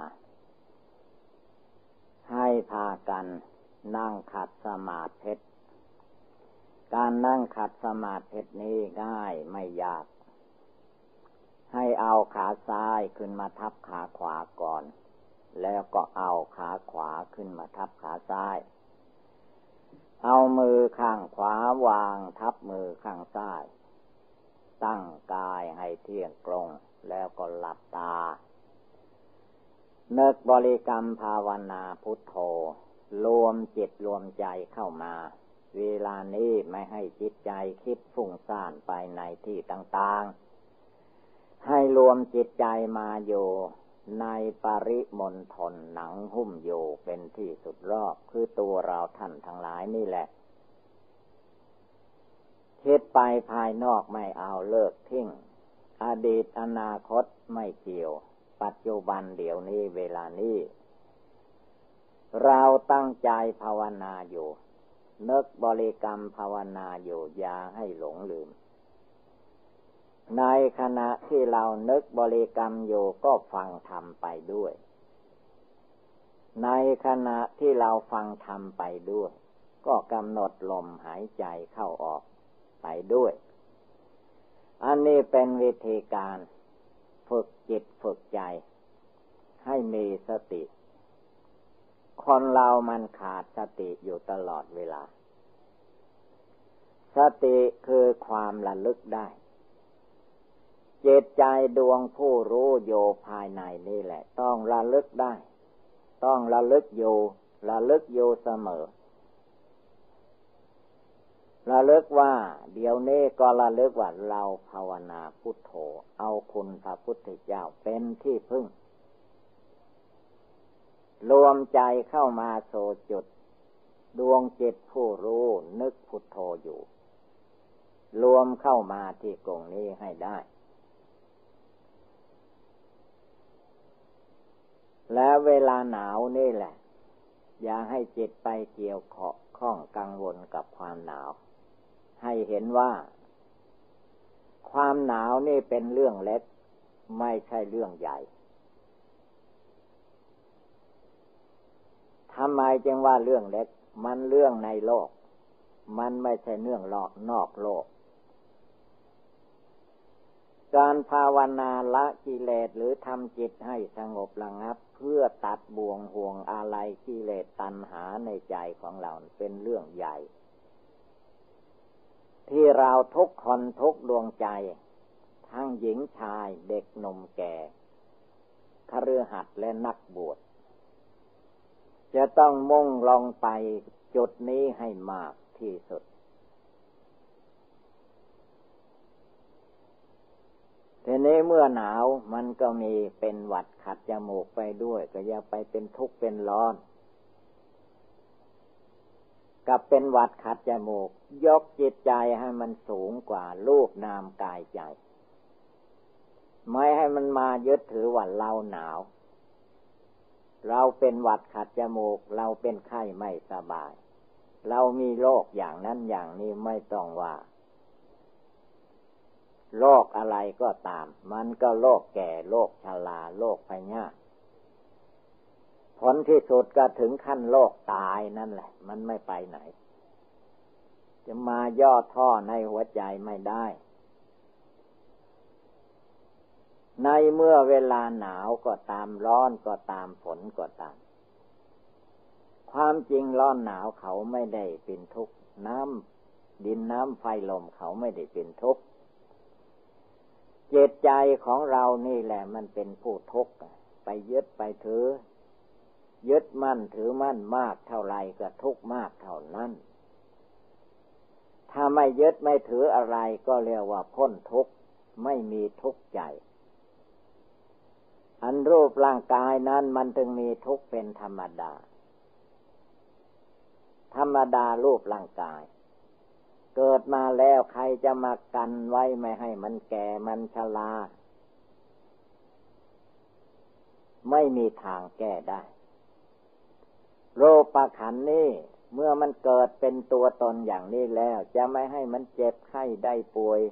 ให้พากันนั่งขัดสมาธิการนั่งขัดสมาธินี้ง่ายไม่ยากให้เอาขาซ้ายขึ้นมาทับขาขวาก่อนแล้วก็เอาขาขวาขึ้นมาทับขาซ้ายเอามือข้างขวาวางทับมือข้างซ้ายตั้งกายให้เที่ยงตรงแล้วก็หลับตานึกบริกรรมภาวนาพุทโธรวมจิตรวมใจเข้ามาเวลานี้ไม่ให้จิตใจคิดฟุ้งซ่านไปในที่ต่างๆให้รวมจิตใจมาอยู่ในปริมณฑลหนังหุ้มอยู่เป็นที่สุดรอบคือตัวเราท่านทั้งหลายนี่แหละคิดไปภายนอกไม่เอาเลิกทิ้งอดีตอนาคตไม่เกี่ยวปัจจุบันเดี๋ยวนี้เวลานี้เราตั้งใจภาวนาอยู่นึกบริกรรมภาวนาอยู่อย่าให้หลงลืมในขณะที่เรานึกบริกรรมอยู่ก็ฟังธรรมไปด้วยในขณะที่เราฟังธรรมไปด้วยก็กำหนดลมหายใจเข้าออกไปด้วยอันนี้เป็นวิธีการฝึกจิตฝึกใจให้มีสติคนเรามันขาดสติอยู่ตลอดเวลาสติคือความระลึกได้จิตใจดวงผู้รู้อยู่ภายในนี่แหละต้องระลึกได้ต้องระลึกอยู่เสมอระลึกว่าเดี๋ยวนี้ก็ระลึกว่าเราภาวนาพุทโธเอาคุณพระพุทธเจ้าเป็นที่พึ่งรวมใจเข้ามาโสจุดดวงจิตผู้รู้นึกพุทโธอยู่รวมเข้ามาที่กรงนี้ให้ได้และเวลาหนาวนี่แหละอย่าให้จิตไปเกี่ยวข้องกังวลกับความหนาวให้เห็นว่าความหนาวนี่เป็นเรื่องเล็กไม่ใช่เรื่องใหญ่ทำไมจึงว่าเรื่องเล็กมันเรื่องในโลกมันไม่ใช่เรื่องนอกโลกการภาวนาละกิเลสหรือทำจิตให้สงบระงับเพื่อตัดบ่วงห่วงอะไรกิเลสตัณหาในใจของเราเป็นเรื่องใหญ่ที่เราทุกคนทุกดวงใจทั้งหญิงชายเด็กหนุ่มแก่คฤหัสถ์และนักบวชจะต้องมุ่งลงไปจุดนี้ให้มากที่สุดทีนี้เมื่อหนาวมันก็มีเป็นหวัดขัดจมูกไปด้วยก็อย่าไปเป็นทุกข์เป็นร้อนกับเป็นหวัดขัดจมูกยกจิตใจให้มันสูงกว่ารูปนามกายใจไม่ให้มันมายึดถือว่าเราหนาวเราเป็นหวัดขัดจมูกเราเป็นไข้ไม่สบายเรามีโรคอย่างนั้นอย่างนี้ไม่ต้องว่าโรคอะไรก็ตามมันก็โรคแก่โรคชราโรคพยาธิผลที่สุดก็ถึงขั้นโรคตายนั่นแหละมันไม่ไปไหนจะมาย่อท่อในหัวใจไม่ได้ในเมื่อเวลาหนาวก็ตามร้อนก็ตามฝนก็ตามความจริงร้อนหนาวเขาไม่ได้เป็นทุกข์น้ำดินน้ำไฟลมเขาไม่ได้เป็นทุกข์จิตใจของเรานี่แหละมันเป็นผู้ทุกข์ไปยึดไปถือยึดมั่นถือมั่นมากเท่าไรก็ทุกข์มากเท่านั้นถ้าไม่ยึดไม่ถืออะไรก็เรียกว่าพ้นทุกข์ไม่มีทุกข์ใจอันรูปร่างกายนั้นมันจึงมีทุกข์เป็นธรรมดาธรรมดารูปร่างกายเกิดมาแล้วใครจะมากันไว้ไม่ให้มันแก่มันชราไม่มีทางแก้ได้โรคประขันนี่เมื่อมันเกิดเป็นตัวตนอย่างนี้แล้วจะไม่ให้มันเจ็บไข้ได้ป่วย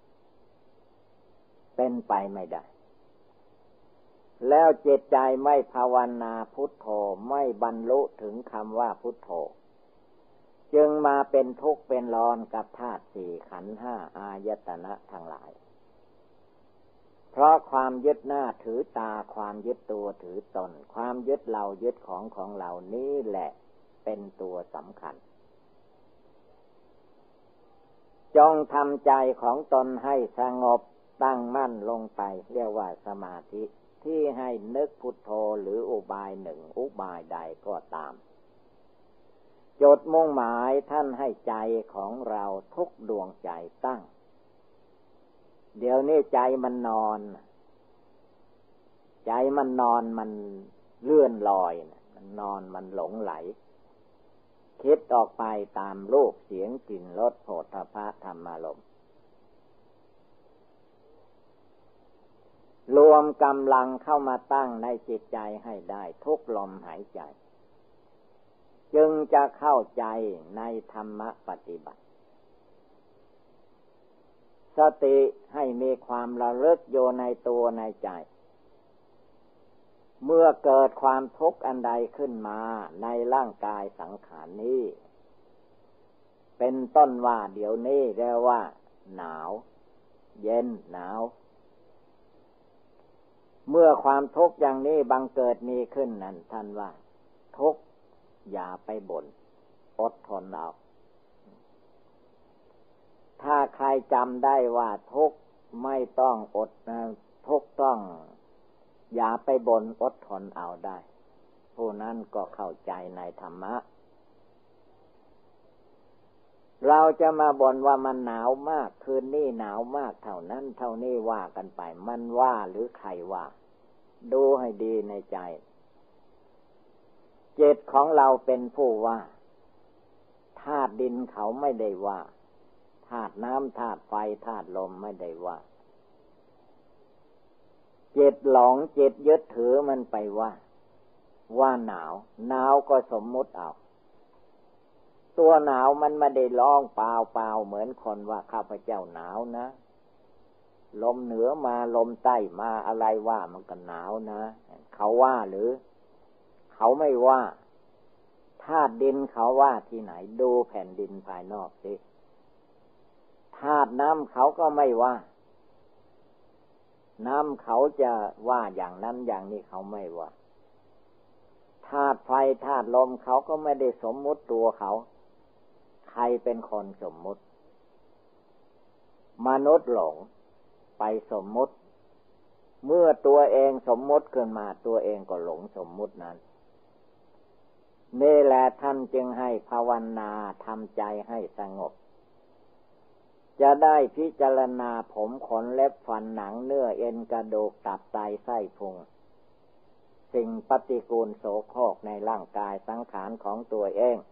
เป็นไปไม่ได้แล้วจิตใจไม่ภาวนาพุทโธไม่บรรลุถึงคำว่าพุทโธจึงมาเป็นทุกข์เป็นร้อนกับธาตุสี่ขันธ์ห้าอายตนะทั้งหลายเพราะความยึดหน้าถือตาความยึดตัวถือตนความยึดเรายึดของเรานี้แหละเป็นตัวสำคัญจงทำใจของตนให้สงบตั้งมั่นลงไปเรียกว่าสมาธิที่ให้นึกพุทโธหรืออุบายหนึ่งอุบายใดก็ตามจดมุ่งหมายท่านให้ใจของเราทุกดวงใจตั้งเดี๋ยวนี้ใจมันนอนมันเลื่อนลอยมันนอนมันหลงไหลคิดออกไปตามรูปเสียงกลิ่นรสโผฏฐัพพะธรรมารมณ์รวมกำลังเข้ามาตั้งในจิตใจให้ได้ทุกลมหายใจจึงจะเข้าใจในธรรมปฏิบัติสติให้มีความระลึกอยู่ในตัวในใจเมื่อเกิดความทุกข์อันใดขึ้นมาในร่างกายสังขารนี้เป็นต้นว่าเดี๋ยวนี้เรียกว่าหนาวเย็นหนาวเมื่อความทุกข์อย่างนี้บังเกิดมีขึ้นนั้นท่านว่าทุกข์อย่าไปบ่นอดทนเอาถ้าใครจำได้ว่าทุกข์ไม่ต้องอดทุกข์ต้องอย่าไปบ่นอดทนเอาได้ผู้นั้นก็เข้าใจในธรรมะเราจะมาบ่นว่ามันหนาวมากคืนนี้หนาวมากเท่านั้นเท่านี้ว่ากันไปมันว่าหรือใครว่าดูให้ดีในใจจิตของเราเป็นผู้ว่าธาตุดินเขาไม่ได้ว่าธาตุน้ำธาตุไฟธาตุลมไม่ได้ว่าจิตหลงจิตยึดถือมันไปว่าหนาวก็สมมุติเอาตัวหนาวมันไม่ได้ร้องเปล่าเหมือนคนว่าข้าพเจ้าหนาวนะลมเหนือมาลมใต้มาอะไรว่ามันก็หนาวนะเขาว่าหรือเขาไม่ว่าธาตุดินเขาว่าที่ไหนดูแผ่นดินภายนอกสิธาตุน้ำเขาก็ไม่ว่าน้ำเขาจะว่าอย่างนั้นอย่างนี้เขาไม่ว่าธาตุไฟธาตุลมเขาก็ไม่ได้สมมุติตัวเขาใครเป็นคนสมมุติมนุษย์หลงไปสมมุติเมื่อตัวเองสมมุติขึ้นมาตัวเองก็หลงสมมุตินั้นนี่แหละท่านจึงให้ภาวนาทำใจให้สงบจะได้พิจารณาผมขนเล็บฟันหนังเนื้อเอ็นกระดูกตับไตไส้พุงสิ่งปฏิกูลโสโครกในร่างกายสังขารของตัวเอง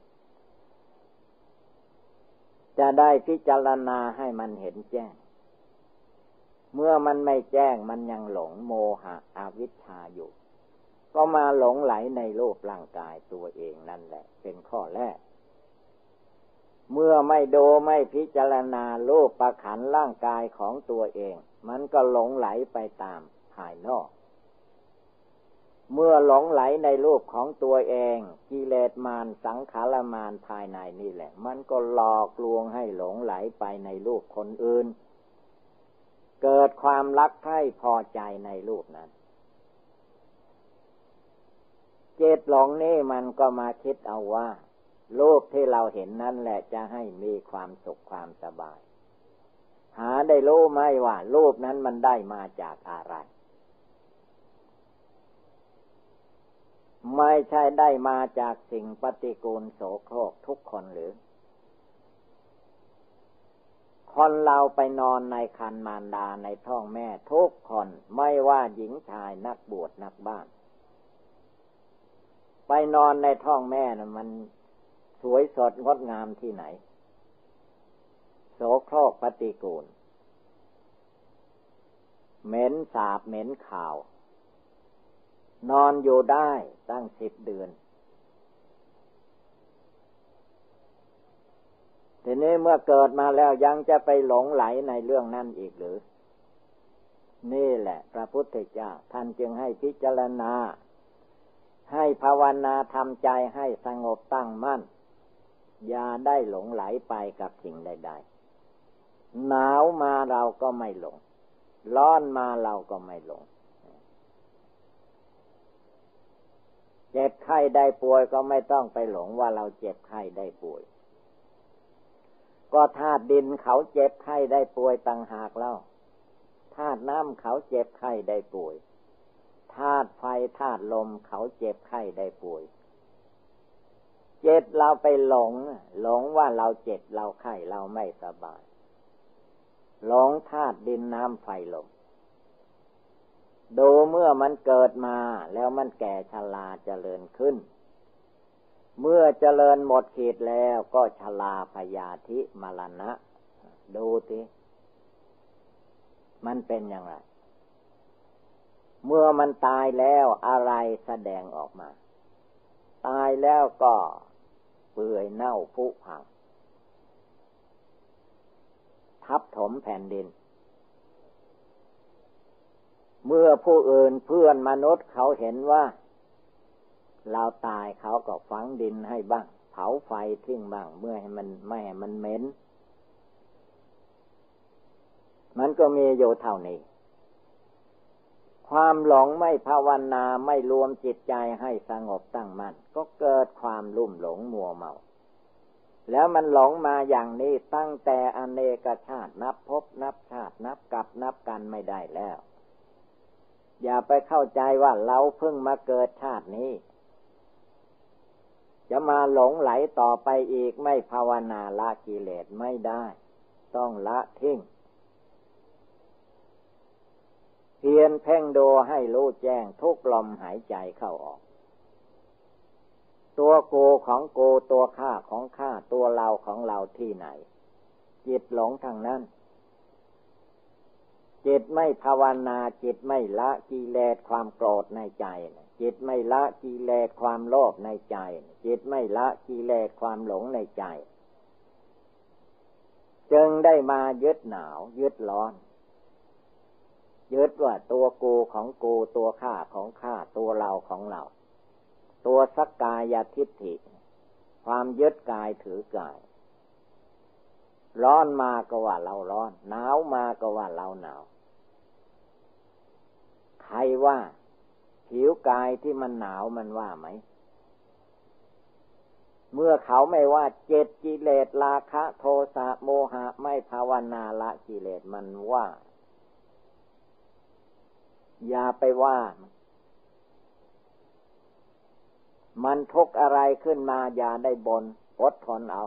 จะได้พิจารณาให้มันเห็นแจ้งเมื่อมันไม่แจ้งมันยังหลงโมหะอวิชชาอยู่ก็มาหลงไหลในรูปร่างกายตัวเองนั่นแหละเป็นข้อแรกเมื่อไม่ดูไม่พิจารณารูปประขันร่างกายของตัวเองมันก็หลงไหลไปตามภายนอกเมื่อหลงไหลในรูปของตัวเองกิเลสมารสังขารมารภายในนี่แหละมันก็หลอกลวงให้หลงไหลไปในรูปคนอื่นเกิดความรักใคร่พอใจในรูปนั้นจิตหลงนี่มันก็มาคิดเอาว่ารูปที่เราเห็นนั่นแหละจะให้มีความสุขความสบายหาได้รู้ไหมว่ารูปนั้นมันได้มาจากอะไรไม่ใช่ได้มาจากสิ่งปฏิกูลโสโครกทุกคนหรือคนเราไปนอนในครรภ์มารดาในท้องแม่ทุกคนไม่ว่าหญิงชายนักบวชนักบ้านไปนอนในท้องแม่น่ะมันสวยสดงดงามที่ไหนโสโครกปฏิกูลเหม็นสาบเหม็นข่าวนอนอยู่ได้ตั้ง10 เดือนทีนี้เมื่อเกิดมาแล้วยังจะไปหลงไหลในเรื่องนั้นอีกหรือนี่แหละพระพุทธเจ้าท่านจึงให้พิจารณาให้ภาวนาทำใจให้สงบตั้งมั่นอย่าได้หลงไหลไปกับสิ่งใดๆหนาวมาเราก็ไม่หลงร้อนมาเราก็ไม่หลงเจ็บไข้ได้ป่วยก็ไม่ต้องไปหลงว่าเราเจ็บไข้ได้ป่วยก็ธาตุดินเขาเจ็บไข้ได้ป่วยต่างหากแล้วธาตุน้ำเขาเจ็บไข้ได้ป่วยธาตุไฟธาตุลมเขาเจ็บไข้ได้ป่วยเจ็บเราไปหลงว่าเราเจ็บเราไข้เราไม่สบายหลงธาตุดินน้ำไฟลมดูเมื่อมันเกิดมาแล้วมันแก่ชราเจริญขึ้นเมื่อเจริญหมดขีดแล้วก็ชราพยาธิมรณะดูสิมันเป็นอย่างไรเมื่อมันตายแล้วอะไรแสดงออกมาตายแล้วก็เปื่อยเน่าผุพังทับถมแผ่นดินเมื่อผู้อื่นเพื่อนมนุษย์เขาเห็นว่าเราตายเขาก็ฝังดินให้บ้างเผาไฟทิ้งบ้างเมื่อให้มันไม่ให้มันเหม็นมันก็มีอยู่เท่านี้ความหลงไม่ภาวนาไม่รวมจิตใจให้สงบตั้งมั่นก็เกิดความลุ่มหลงมัวเมาแล้วมันหลงมาอย่างนี้ตั้งแต่อเนกชาตินับภพนับชาตินับกับนับกันไม่ได้แล้วอย่าไปเข้าใจว่าเราเพิ่งมาเกิดชาตินี้จะมาหลงไหลต่อไปอีกไม่ภาวนาละกิเลสไม่ได้ต้องละทิ้งเพียรเพ่งดูให้รู้แจ้งทุกลมหายใจเข้าออกตัวกูของกูตัวข้าของข้าตัวเราของเราที่ไหนจิตหลงทางนั้นจิตไม่ภาวนาจิตไม่ละกิเลสความโกรธในใจจิตไม่ละกิเลสความโลภในใจจิตไม่ละกิเลสความหลงในใจจึงได้มายึดหนาวยึดร้อนยึดว่าตัวกูของกูตัวข้าของข้าตัวเราของเราตัวสักกายทิฏฐิความยึดกายถือกายร้อนมาก็ว่าเราร้อนหนาวมาก็ว่าเราหนาวใครว่าผิวกายที่มันหนาวมันว่าไหมเมื่อเขาไม่ว่าเจ็ดกิเลสราคะโทสะโมหะไม่ภาวนาละกิเลสมันว่าอย่าไปว่ามันทุกข์อะไรขึ้นมาอย่าได้บ่นอดทนเอา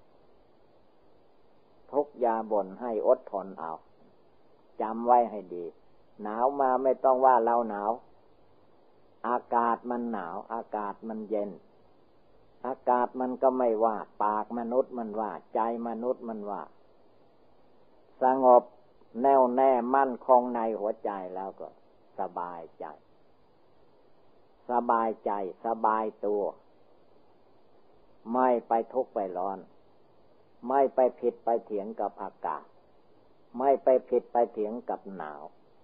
ทุกข์อย่าบ่นให้อดทนเอาจำไว้ให้ดีหนาวมาไม่ต้องว่าเราหนาวอากาศมันหนาวอากาศมันเย็นอากาศมันก็ไม่ว่าปากมนุษย์มันว่าใจมนุษย์มันว่าสงบแน่วแน่มั่นคงในหัวใจแล้วก็สบายใจสบายใจสบายตัวไม่ไปทุกข์ไปร้อนไม่ไปผิดไปเถียงกับอากาศไม่ไปผิดไปเถียงกับหนาว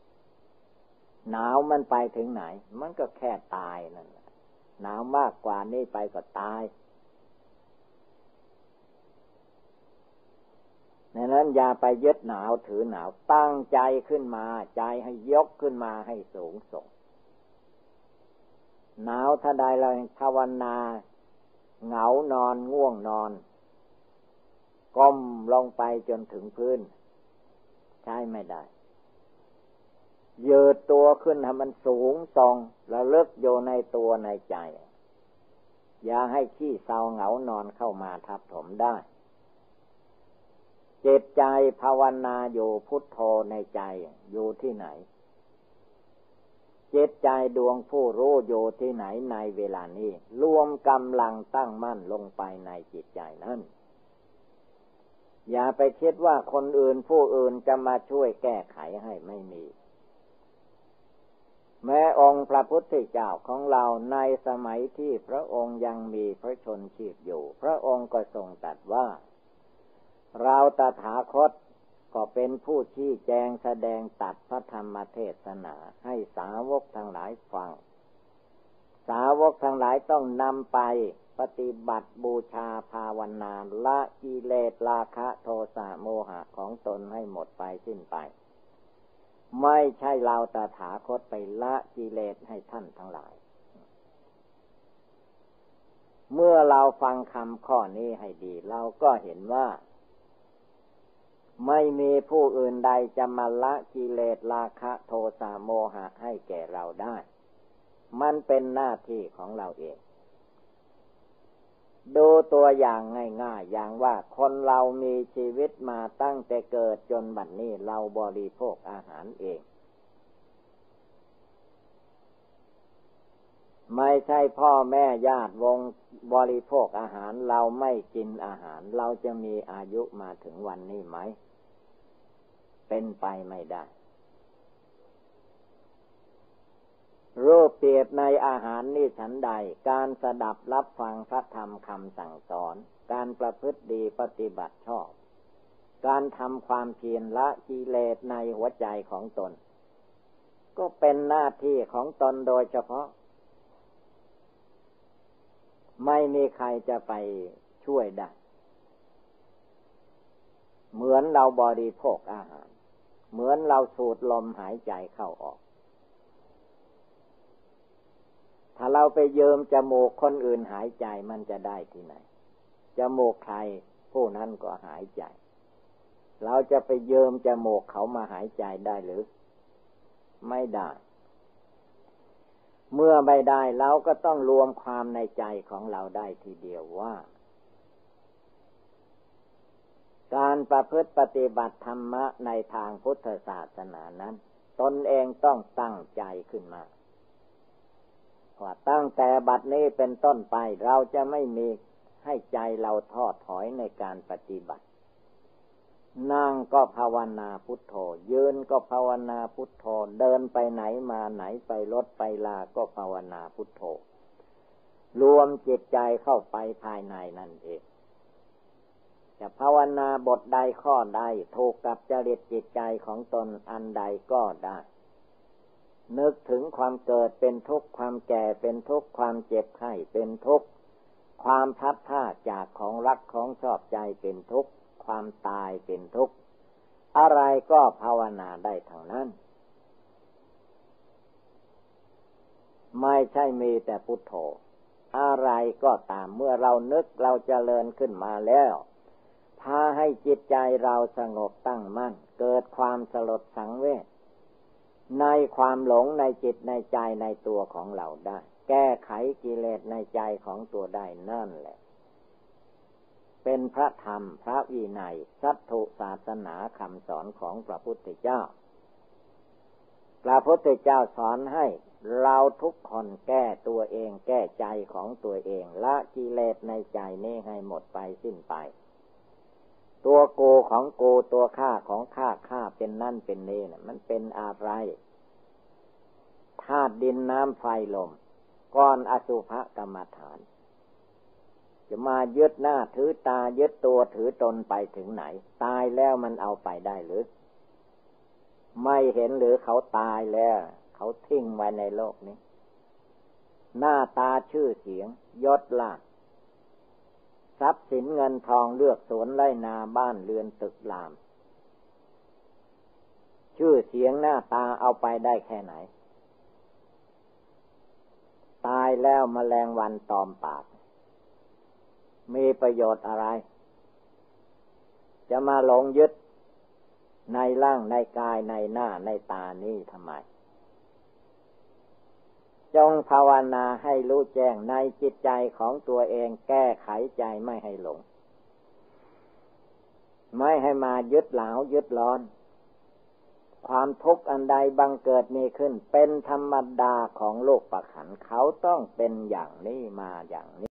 มันไปถึงไหนมันก็แค่ตายนั่นแหละหนาวมากกว่านี้ไปก็ตายดังนั้นอย่าไปยึดหนาวถือหนาวตั้งใจขึ้นมาใจให้ยกขึ้นมาให้สูงส่งหนาวถ้าใดเราภาวนาเหงานอนง่วงนอนก้มลงไปจนถึงพื้นใช้ไม่ได้ยืดตัวขึ้นให้มันสูงส่งระลึกอยู่ในตัวในใจอย่าให้ขี้เศร้าเหงานอนเข้ามาทับถมได้จิตใจภาวนาอยู่พุทโธในใจอยู่ที่ไหนจิตใจดวงผู้รู้อยู่ที่ไหนในเวลานี้รวมกำลังตั้งมั่นลงไปในจิตใจนั้นอย่าไปคิดว่าคนอื่นผู้อื่นจะมาช่วยแก้ไขให้ไม่มีแม้องค์พระพุทธเจ้าของเราในสมัยที่พระองค์ยังมีพระชนชีพอยู่พระองค์ก็ทรงตรัสว่าเราตถาคตก็เป็นผู้ชี้แจงแสดงตัดพระธรรมเทศนาให้สาวกทั้งหลายฟังสาวกทั้งหลายต้องนำไปปฏิบัติบูชาภาวนาละกิเลสราคะโทสะโมหะของตนให้หมดไปสิ้นไปไม่ใช่เราตถาคตไปละกิเลสให้ท่านทั้งหลายเมื่อเราฟังคำข้อนี้ให้ดีเราก็เห็นว่าไม่มีผู้อื่นใดจะมาละกิเลสราคะโทสะโมหะให้แก่เราได้มันเป็นหน้าที่ของเราเองดูตัวอย่างง่ายๆอย่างว่าคนเรามีชีวิตมาตั้งแต่เกิดจนบัดนี้เราบริโภคอาหารเองไม่ใช่พ่อแม่ญาติวงบริโภคอาหารเราไม่กินอาหารเราจะมีอายุมาถึงวันนี้ไหมเป็นไปไม่ได้รูปเปรียบในอาหารนี่ฉันใดการสดับรับฟังพระธรรมคำสั่งสอนการประพฤติดีปฏิบัติชอบการทำความเพียรละกิเลสในหัวใจของตนก็เป็นหน้าที่ของตนโดยเฉพาะไม่มีใครจะไปช่วยได้เหมือนเราบริโภคอาหารเหมือนเราสูดลมหายใจเข้าออกถ้าเราไปยืมจมูกคนอื่นหายใจมันจะได้ที่ไหนจมูกใครผู้นั้นก็หายใจเราจะไปยืมจมูกเขามาหายใจได้หรือไม่ได้เมื่อไม่ได้เราก็ต้องรวมความในใจของเราได้ทีเดียวว่าการประพฤติปฏิบัติธรรมะในทางพุทธศาสนานั้นตนเองต้องตั้งใจขึ้นมาว่าตั้งแต่บัดนี้เป็นต้นไปเราจะไม่มีให้ใจเราท้อถอยในการปฏิบัตินั่งก็ภาวนาพุทโธยืนก็ภาวนาพุทโธเดินไปไหนมาไหนไปรถไปลาก็ภาวนาพุทโธรวมจิตใจเข้าไปภายในนั่นเองจะภาวนาบทใดข้อใดถูกกับจริตจิตใจของตนอันใดก็ได้นึกถึงความเกิดเป็นทุกข์ความแก่เป็นทุกข์ความเจ็บไข้เป็นทุกข์ความพลัดพรากจากของรักของชอบใจเป็นทุกข์ความตายเป็นทุกข์อะไรก็ภาวนาได้ทั้งนั้นไม่ใช่มีแต่พุทโธอะไรก็ตามเมื่อเรานึกเราเจริญขึ้นมาแล้วพาให้จิตใจเราสงบตั้งมั่นเกิดความสลดสังเวชในความหลงในจิตในใจในตัวของเราได้แก้ไขกิเลสในใจของตัวได้นั่นแหละเป็นพระธรรมพระวินัยสัทธุศาสนาคำสอนของพระพุทธเจ้าพระพุทธเจ้าสอนให้เราทุกคนแก้ตัวเองแก้ใจของตัวเองละกิเลสในใจนี้ให้หมดไปสิ้นไปตัวโกของโกตัวข้าของข้าเป็นนั่นเป็นนี่นะมันเป็นอะไรธาตุดินน้ำไฟลมก้อนอสุภกรรมฐานจะมายึดหน้าถือตายึดตัวถือตนไปถึงไหนตายแล้วมันเอาไปได้หรือไม่เห็นหรือเขาตายแล้วเขาทิ้งไว้ในโลกนี้หน้าตาชื่อเสียงยศลาภทรัพย์สินเงินทองเลือกสวนไร่นาบ้านเรือนตึกรามชื่อเสียงหน้าตาเอาไปได้แค่ไหนตายแล้วแมลงวันตอมปากมีประโยชน์อะไรจะมาหลงยึดในร่างในกายในหน้าในตานี้ทำไมจงภาวนาให้รู้แจ้งในจิตใจของตัวเองแก้ไขใจไม่ให้หลงไม่ให้มายึดเหลายึดร้อนความทุกข์อันใดบังเกิดมีขึ้นเป็นธรรมดาของโลกประขันเขาต้องเป็นอย่างนี้มาอย่างนี้